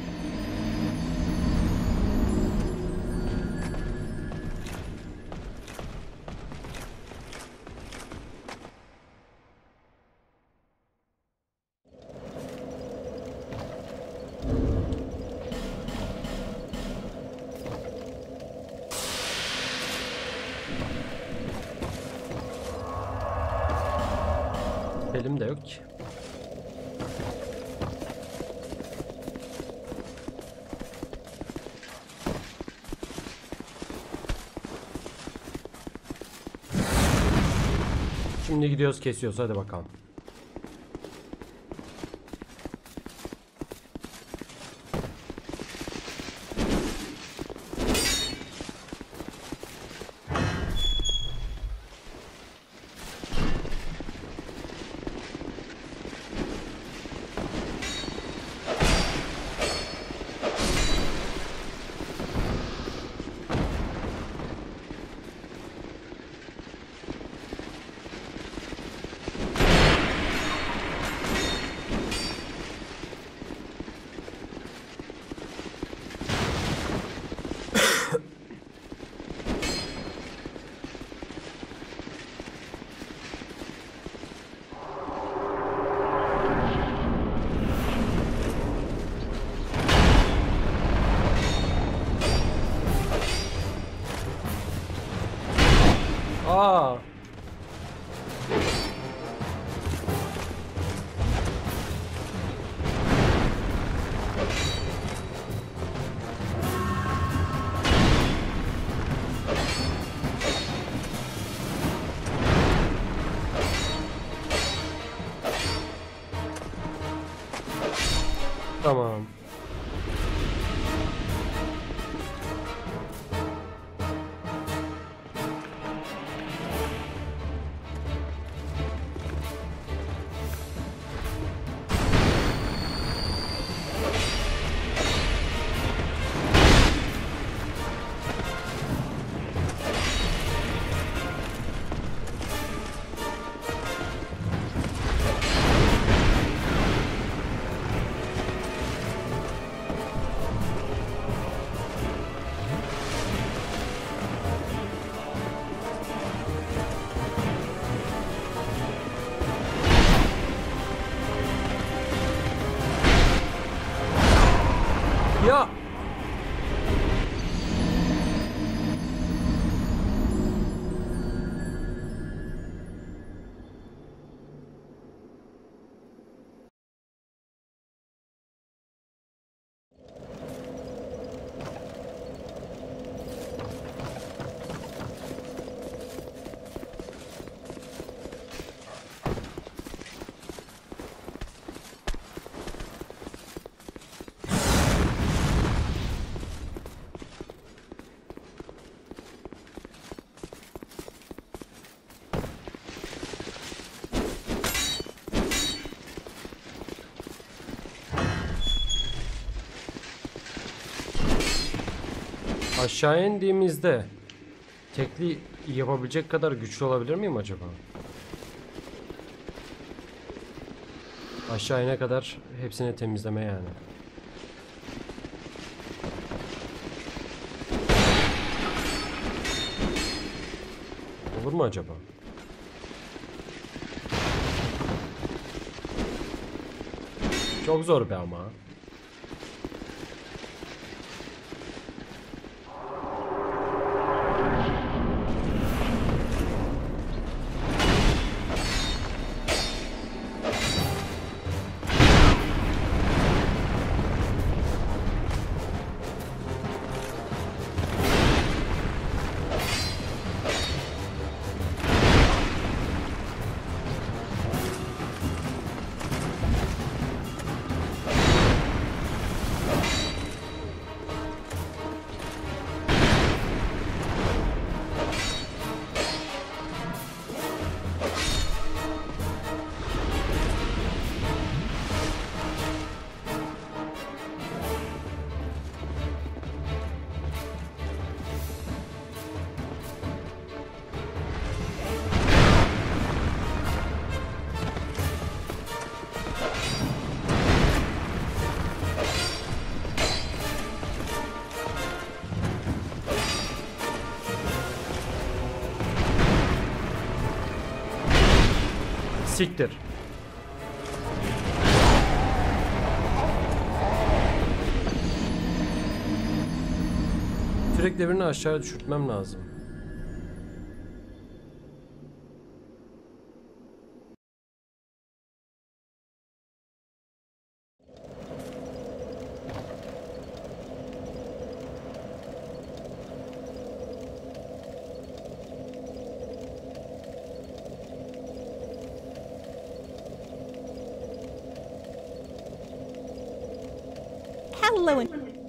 Elim de yok ki. Şimdi gidiyoruz, kesiyoruz, hadi bakalım. Aa. Tamam. Ya. Aşağı indiğimizde tekli yapabilecek kadar güçlü olabilir miyim acaba? Aşağı ine kadar hepsini temizleme yani. Olur mu acaba? Çok zor be ama. Siktir. Sürekli birini aşağı düşürtmem lazım. Hello.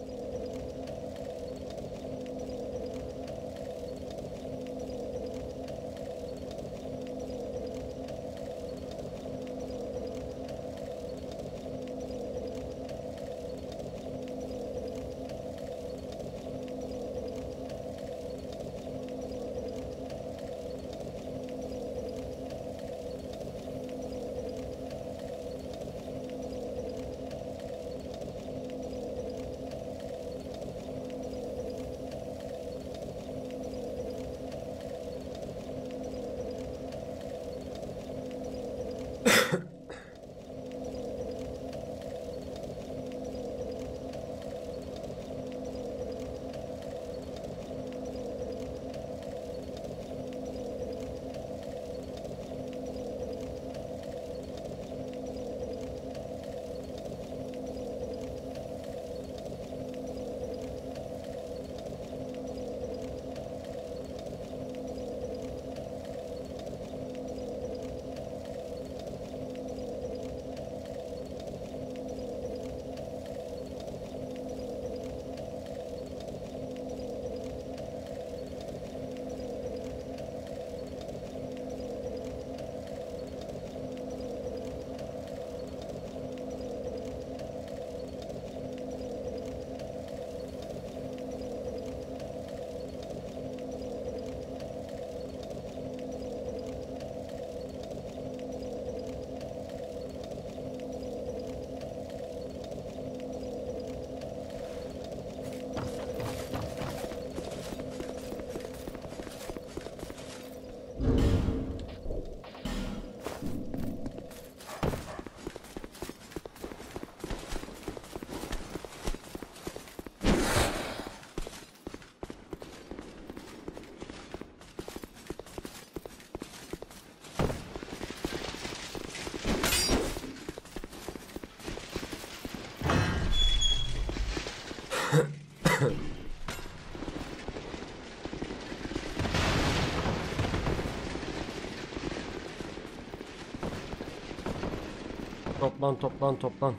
Toplan.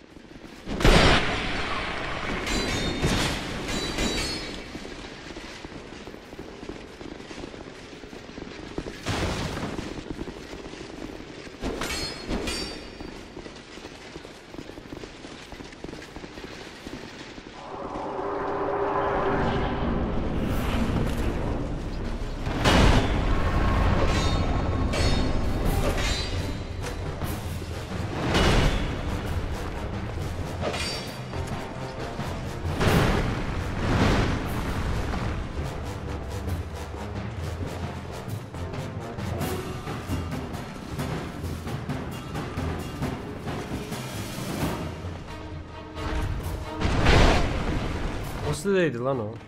Nasıl değdi lan o?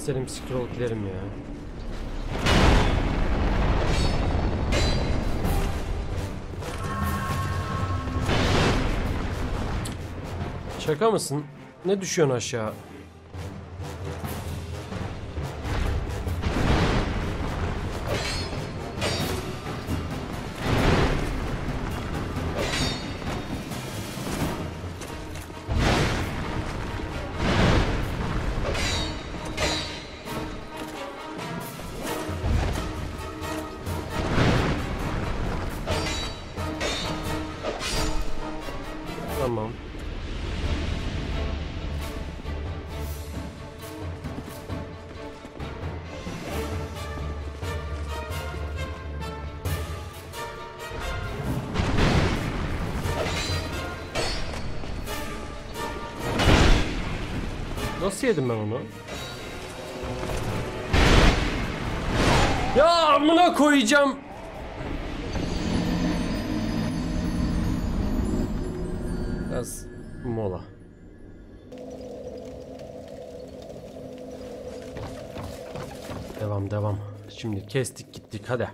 keselim, scroll gidelim ya. Şaka mısın? Ne düşüyorsun aşağı? Tamam. Nasıl yedim ben onu? Ya amına koyacağım. Biraz mola. Devam. Şimdi kestik gittik hadi.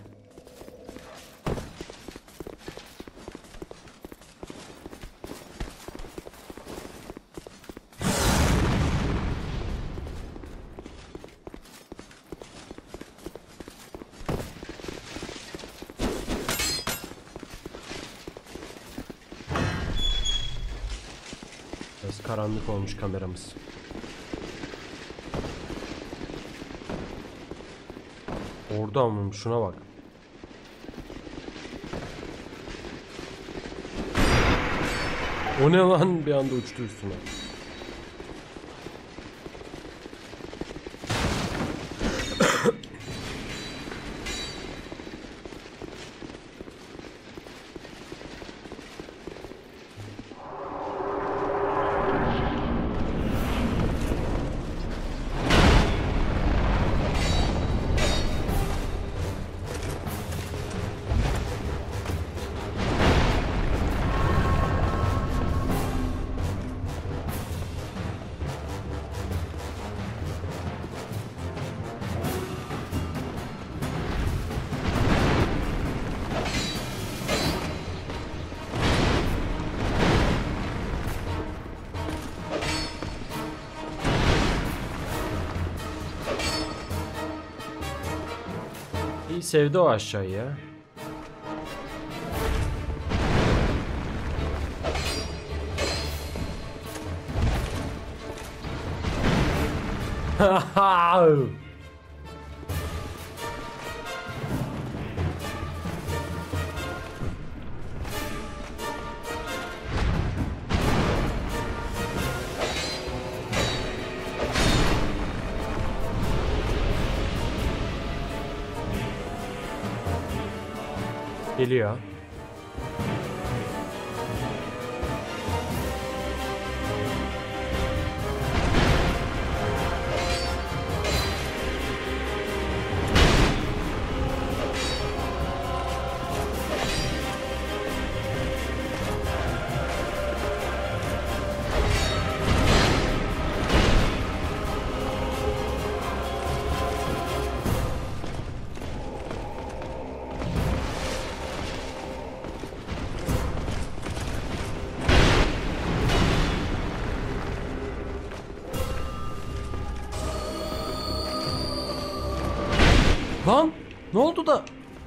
Biraz karanlık olmuş kameramız. Orada mı? Şuna bak. O ne lan? Bir anda uçtu üstüne. İyi sevdi o aşağıyı ya. Geliyor. Lan ne oldu da?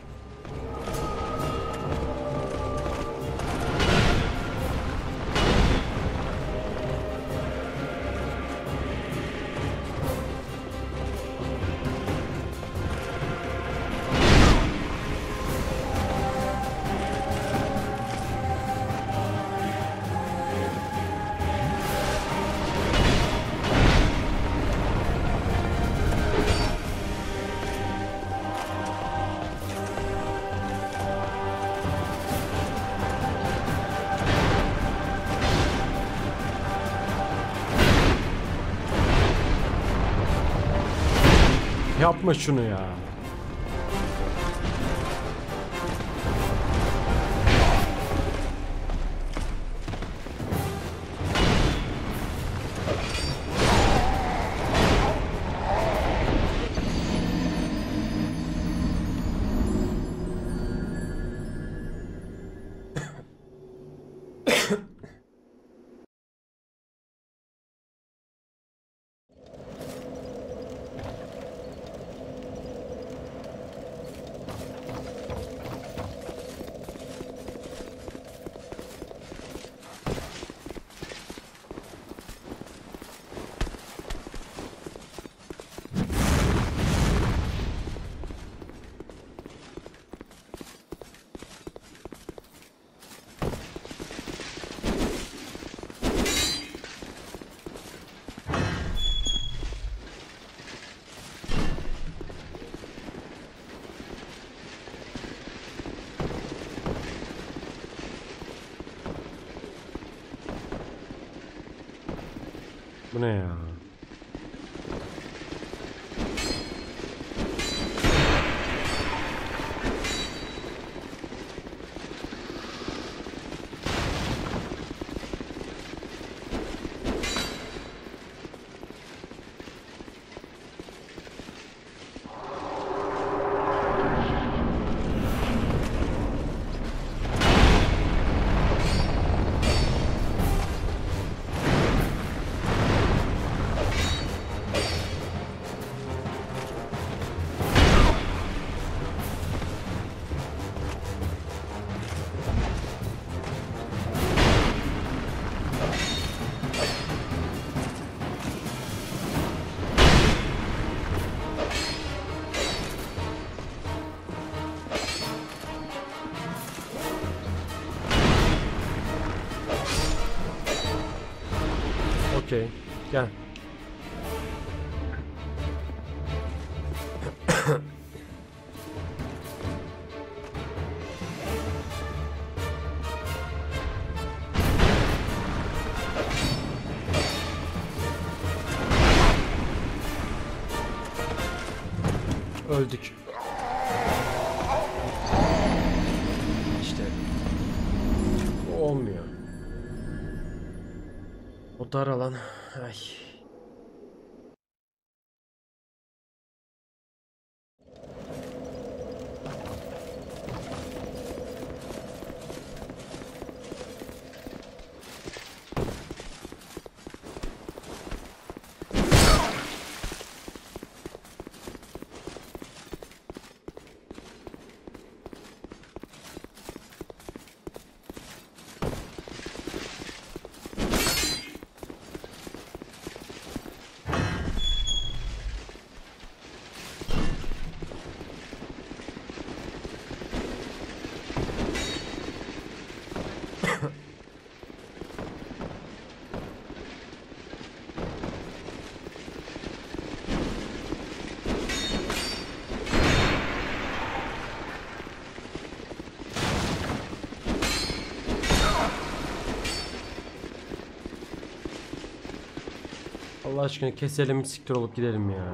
Yapma şunu ya. Bu ne ya? Okey. Gel. Öldük. İşte olmuyor. O dar alan. Ay. Allah aşkına keselim, siktir olup gidelim ya.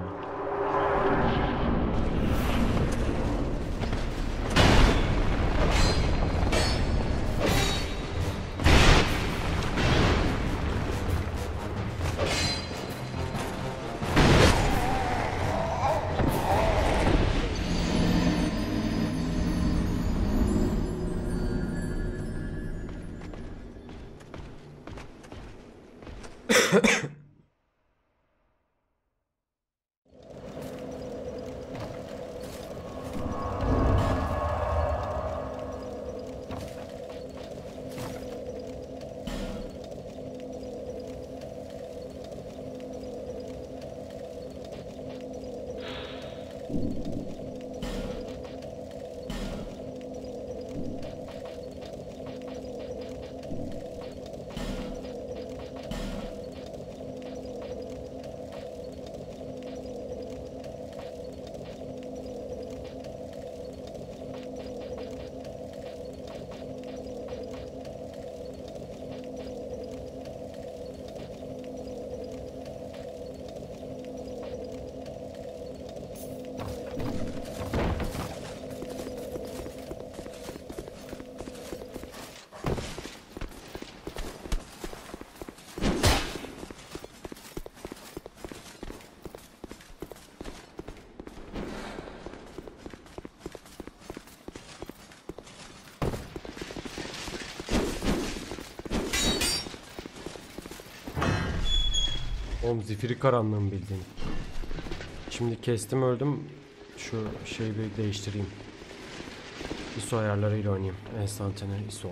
Oğlum zifiri karanlığım bildiğin. Şimdi kestim, öldüm. Şu şeyi bir değiştireyim. ISO ayarlarıyla oynayayım. Enstantane ISO.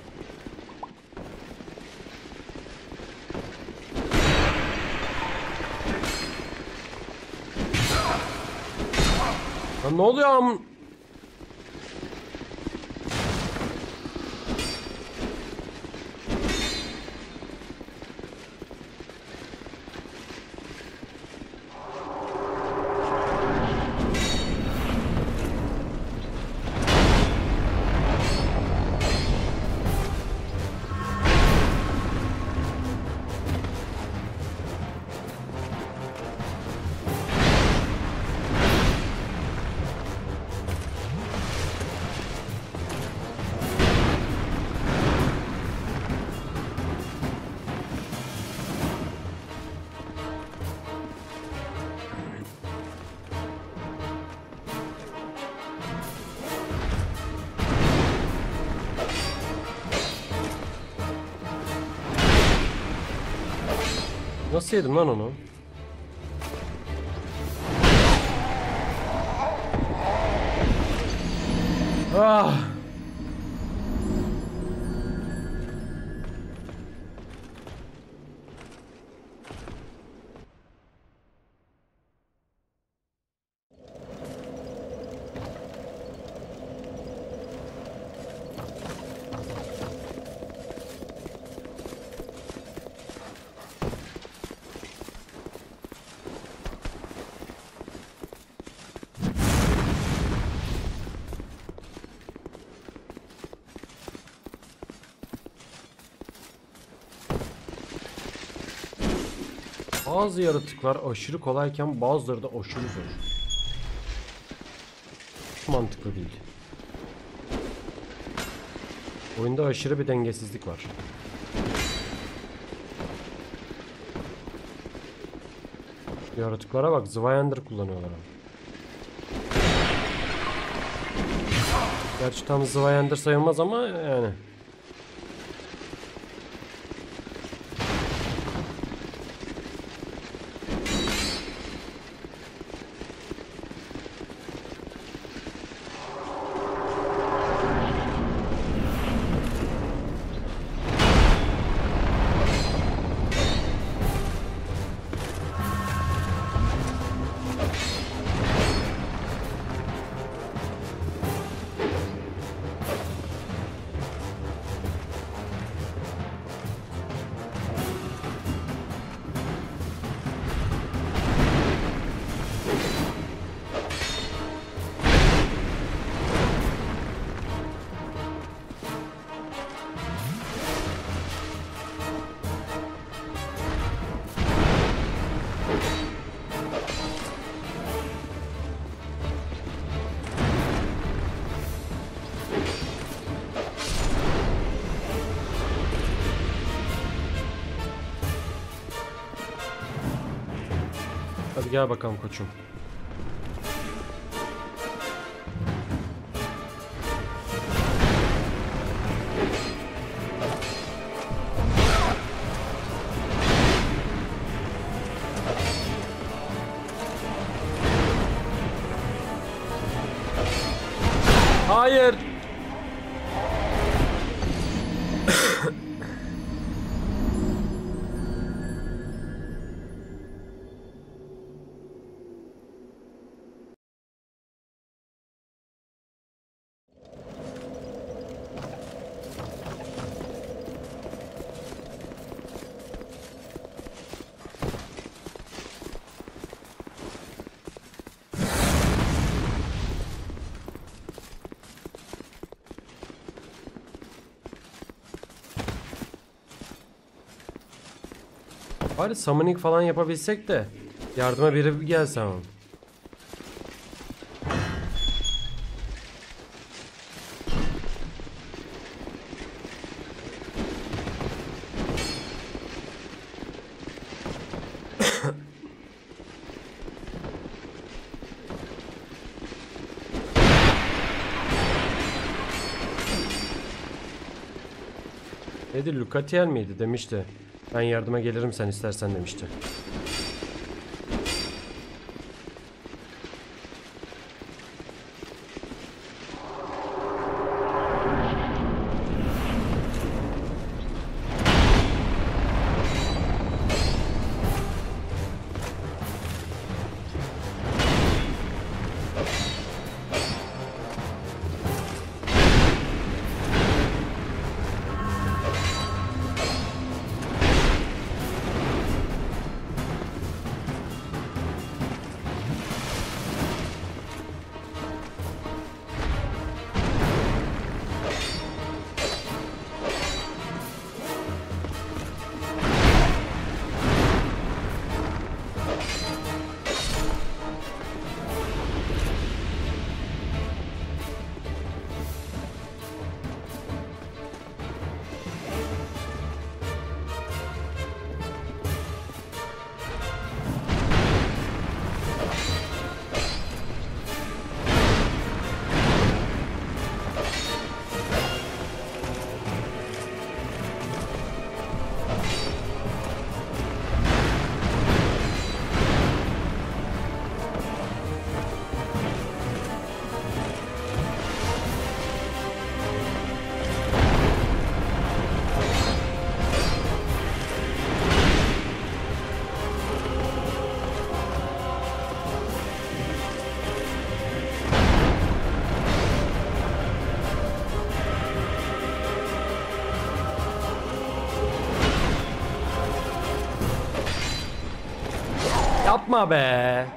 Lan ne oluyor am? Nasıl yedim lan onu? Ah! Bazı yaratıklar aşırı kolayken bazıları da aşırı zor. Mantıklı değil. Oyunda aşırı bir dengesizlik var. Yaratıklara bak, Zweihänder kullanıyorlar. Gerçi tam Zweihänder sayılmaz ama yani. Hadi gel bakalım koçum. Hayır. Bari summoning falan yapabilsek de yardıma biri bir gelse ama. Neydi, Lucatiel miydi demişti. Ben yardıma gelirim sen istersen demişti. Yapma be.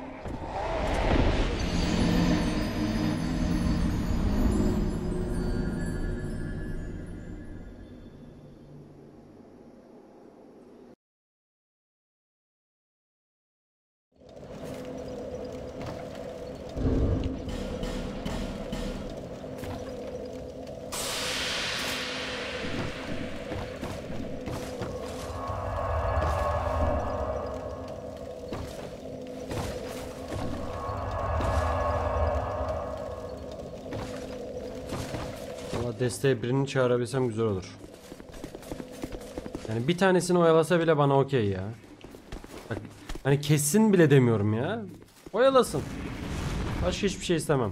Valla desteğe birini çağırabilsem güzel olur. Yani bir tanesini oyalasa bile bana okey ya. Bak, hani kessin bile demiyorum ya. Oyalasın. Başka hiçbir şey istemem.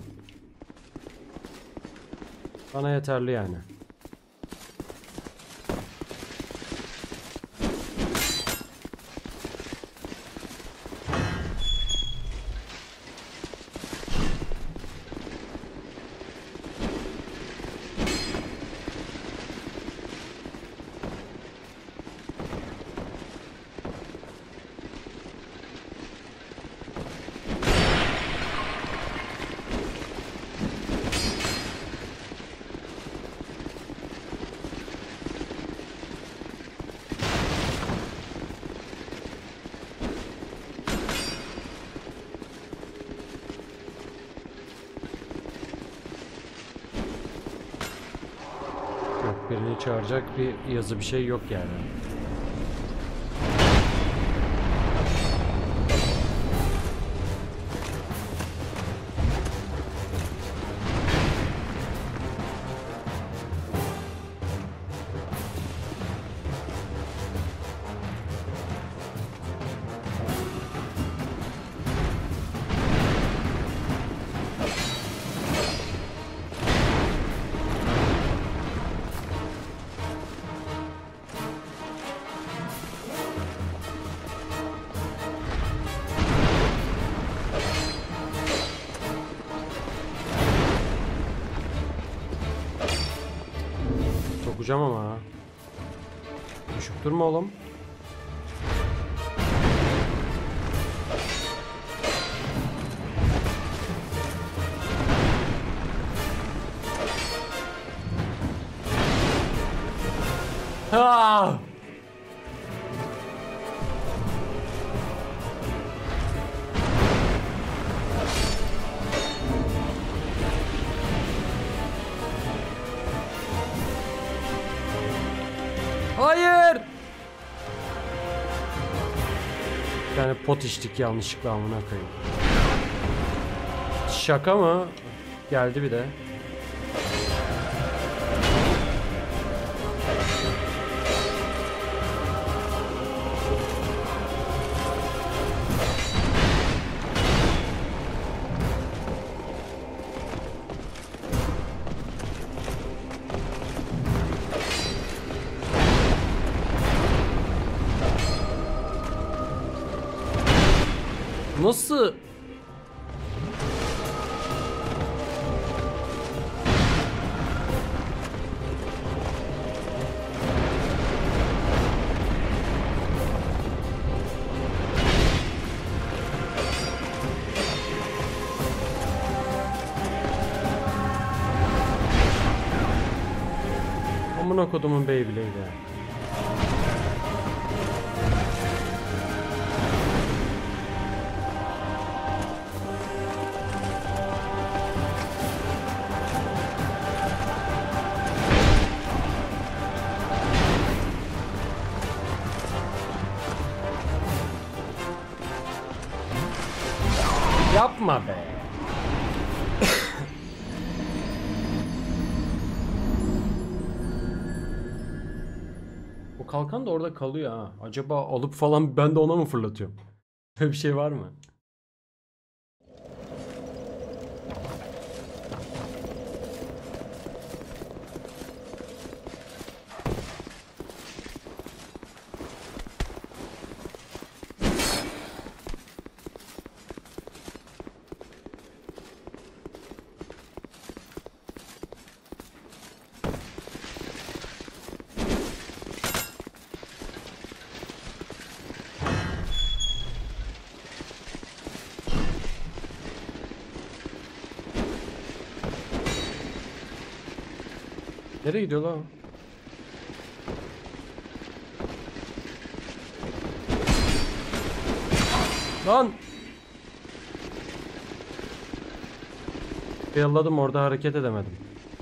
Bana yeterli yani. Yok, birini çağıracak bir yazı bir şey yok yani. Sokacağım ama ha. Düşüp durma oğlum. Ha! Hayır! Yani pot içtik yanlışlıkla, amına koyayım. Şaka mı? Geldi bir de. Nasıl? Amına kodumun Beyblade'i. Yapma be. O kalkan da orada kalıyor ha. Acaba alıp falan ben de ona mı fırlatıyorum? Böyle bir şey var mı? Nereye gidiyor lan? Lan! Yalladım, orada hareket edemedim.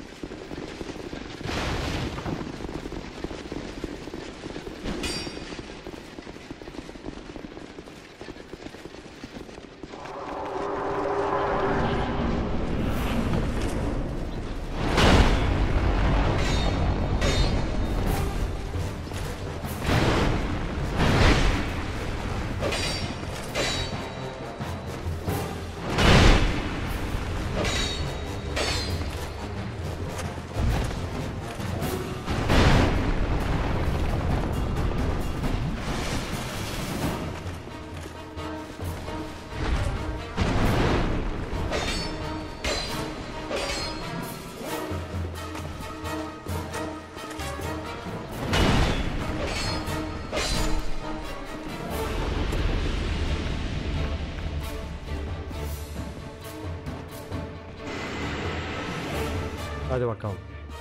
Hadi bakalım.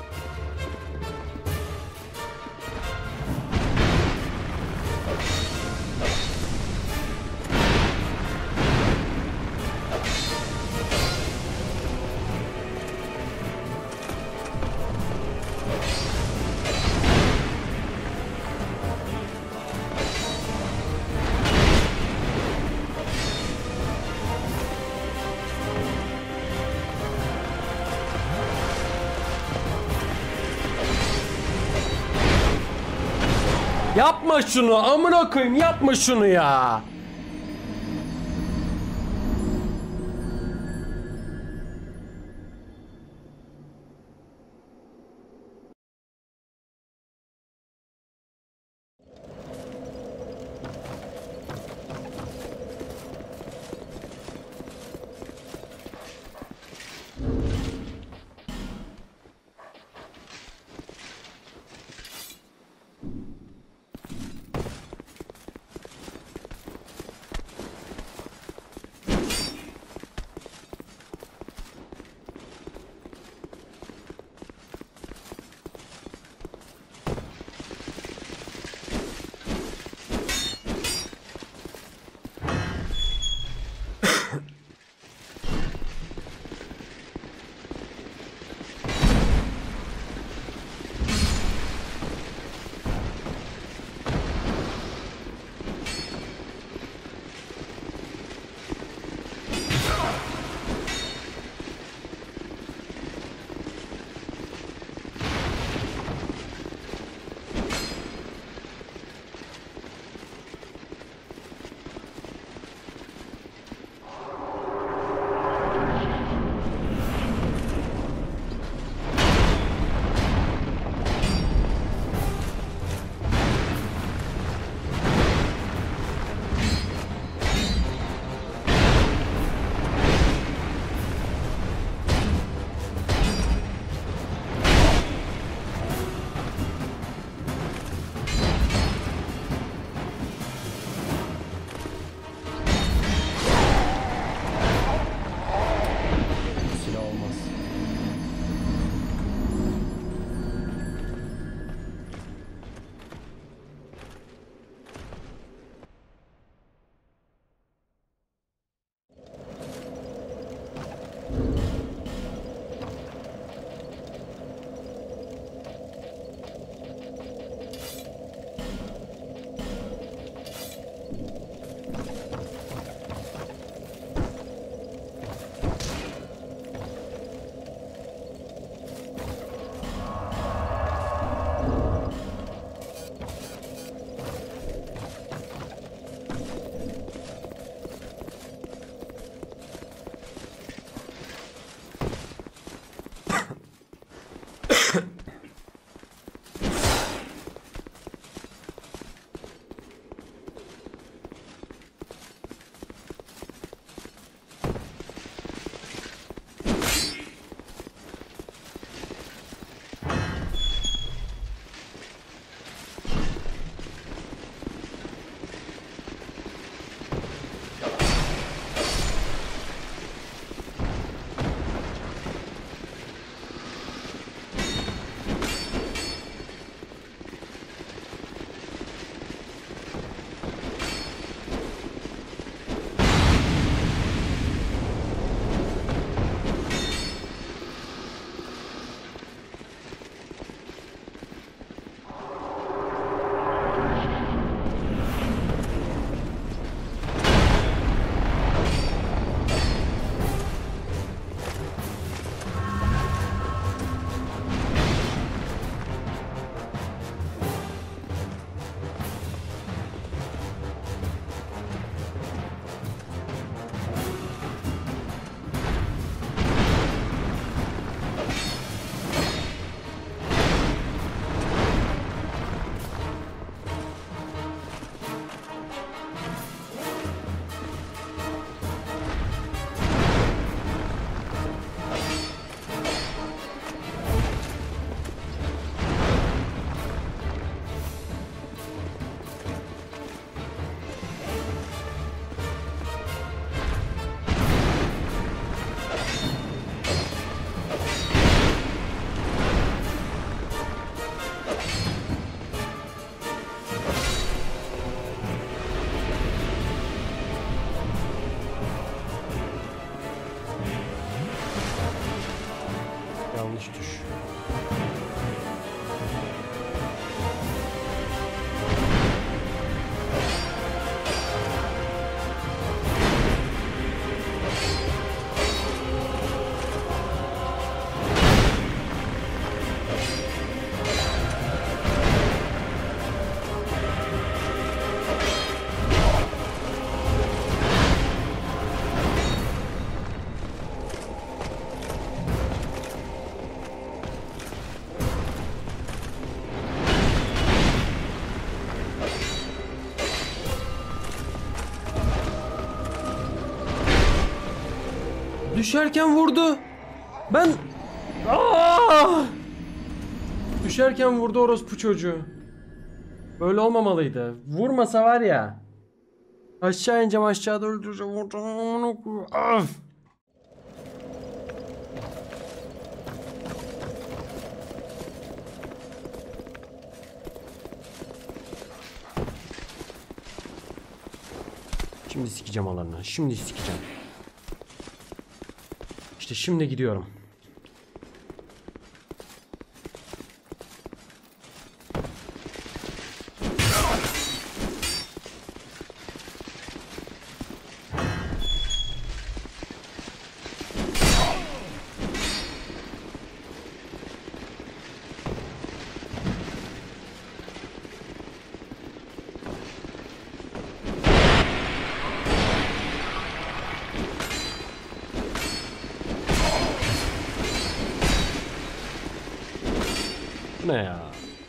Yapma şunu, amına koyayım, yapma şunu ya. Düşerken vurdu. Ben... Aa! Düşerken vurdu orospu çocuğu. Böyle olmamalıydı. Vurmasa var ya. Aşağı ineceğim, aşağıda öldüreceğim. Of! Şimdi sikeceğim alanını. Şimdi sikeceğim. İşte şimdi gidiyorum. Bu ne ya?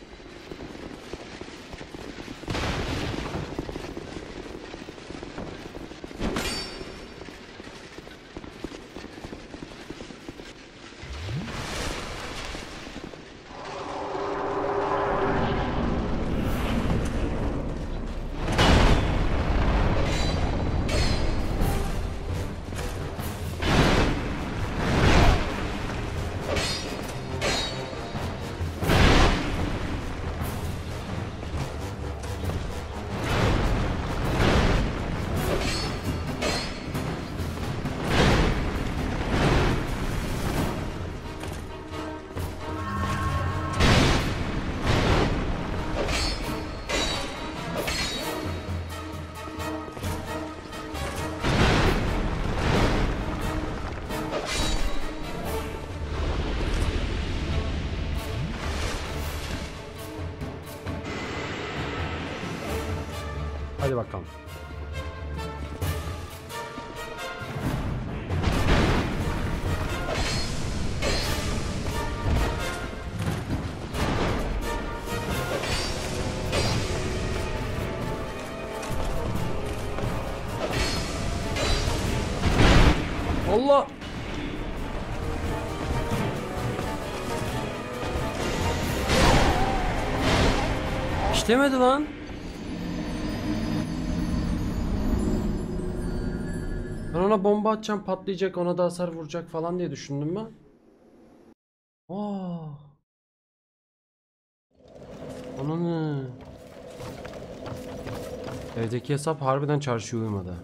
Hadi bakalım. Allah! İşlemedi lan. Ben ona bomba atacağım, patlayacak, ona da hasar vuracak falan diye düşündüm ben. Aa. Ananı. Evdeki hesap harbiden çarşıya uymadı.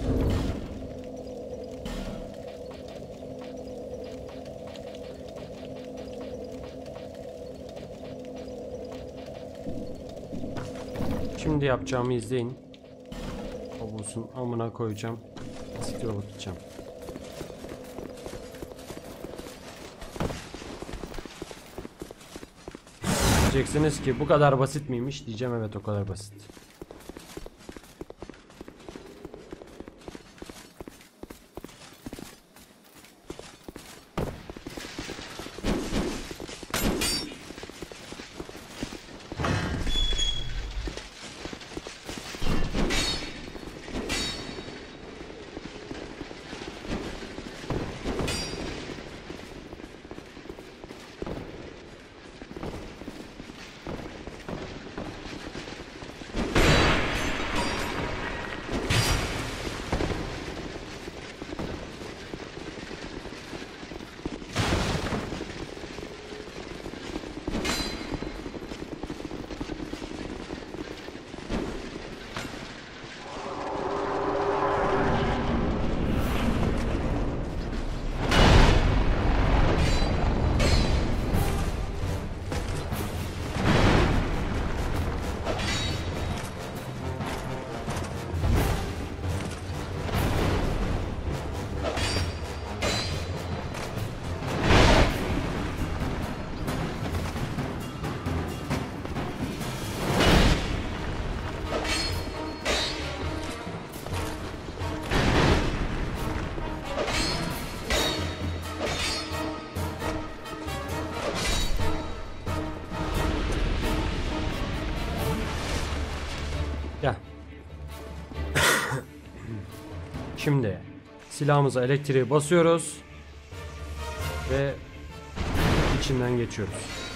Şimdi yapacağımı izleyin. Obusun amına koyacağım. Siktir olup gideceğim. Diyeceksiniz ki bu kadar basit miymiş? Diyeceğim evet, o kadar basit. Gel. Şimdi silahımıza elektriği basıyoruz ve içinden geçiyoruz.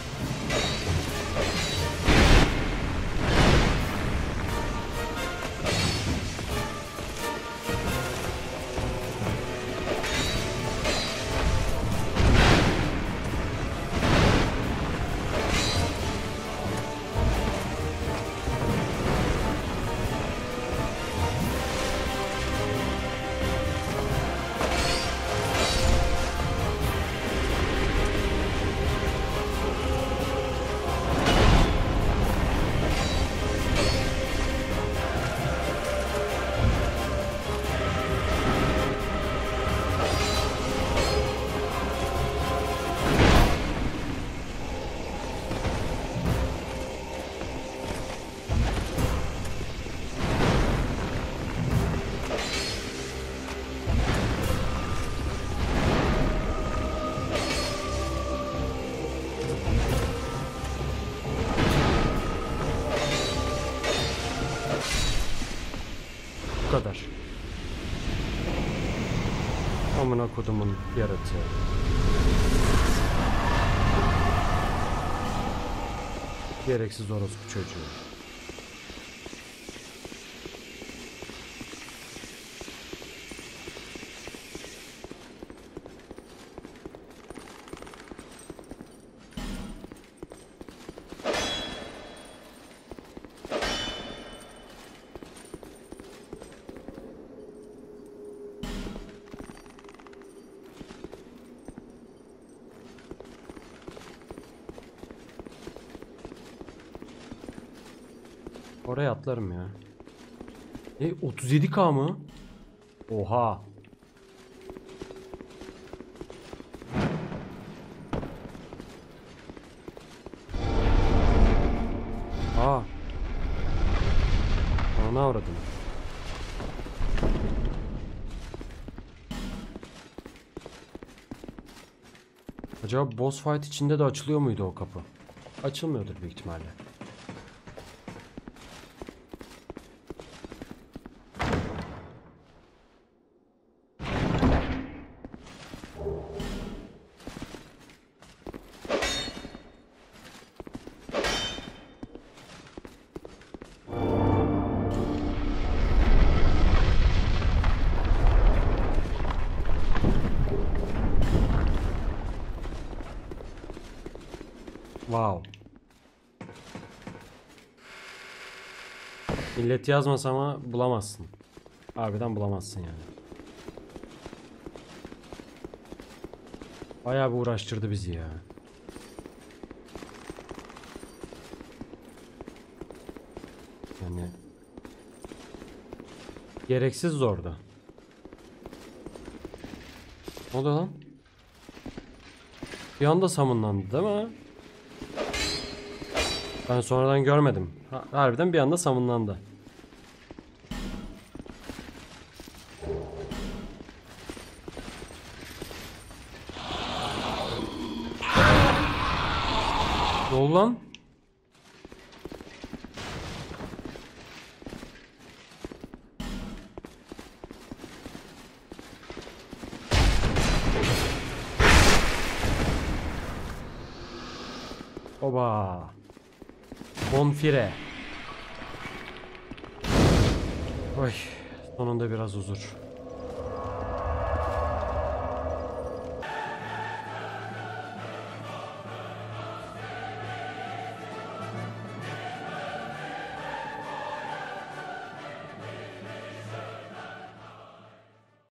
Bu kadar. Amına kodumun yaratığı. Gereksiz orospu çocuğu. Oraya atlarım ya. 37K mı? Oha. Aa. Ona avradım. Acaba boss fight içinde de açılıyor muydu o kapı? Açılmıyordur büyük ihtimalle. Wow. Millet yazmasa ama bulamazsın. harbiden bulamazsın yani. Bayağı bir uğraştırdı bizi ya. Yani gereksiz zordu. Ne oluyor lan? Bir anda samınlandı değil mi? Ben sonradan görmedim. Harbiden bir anda samınlandı. Ne oldu lan? Oba. Bonfire. Oy, sonunda biraz huzur.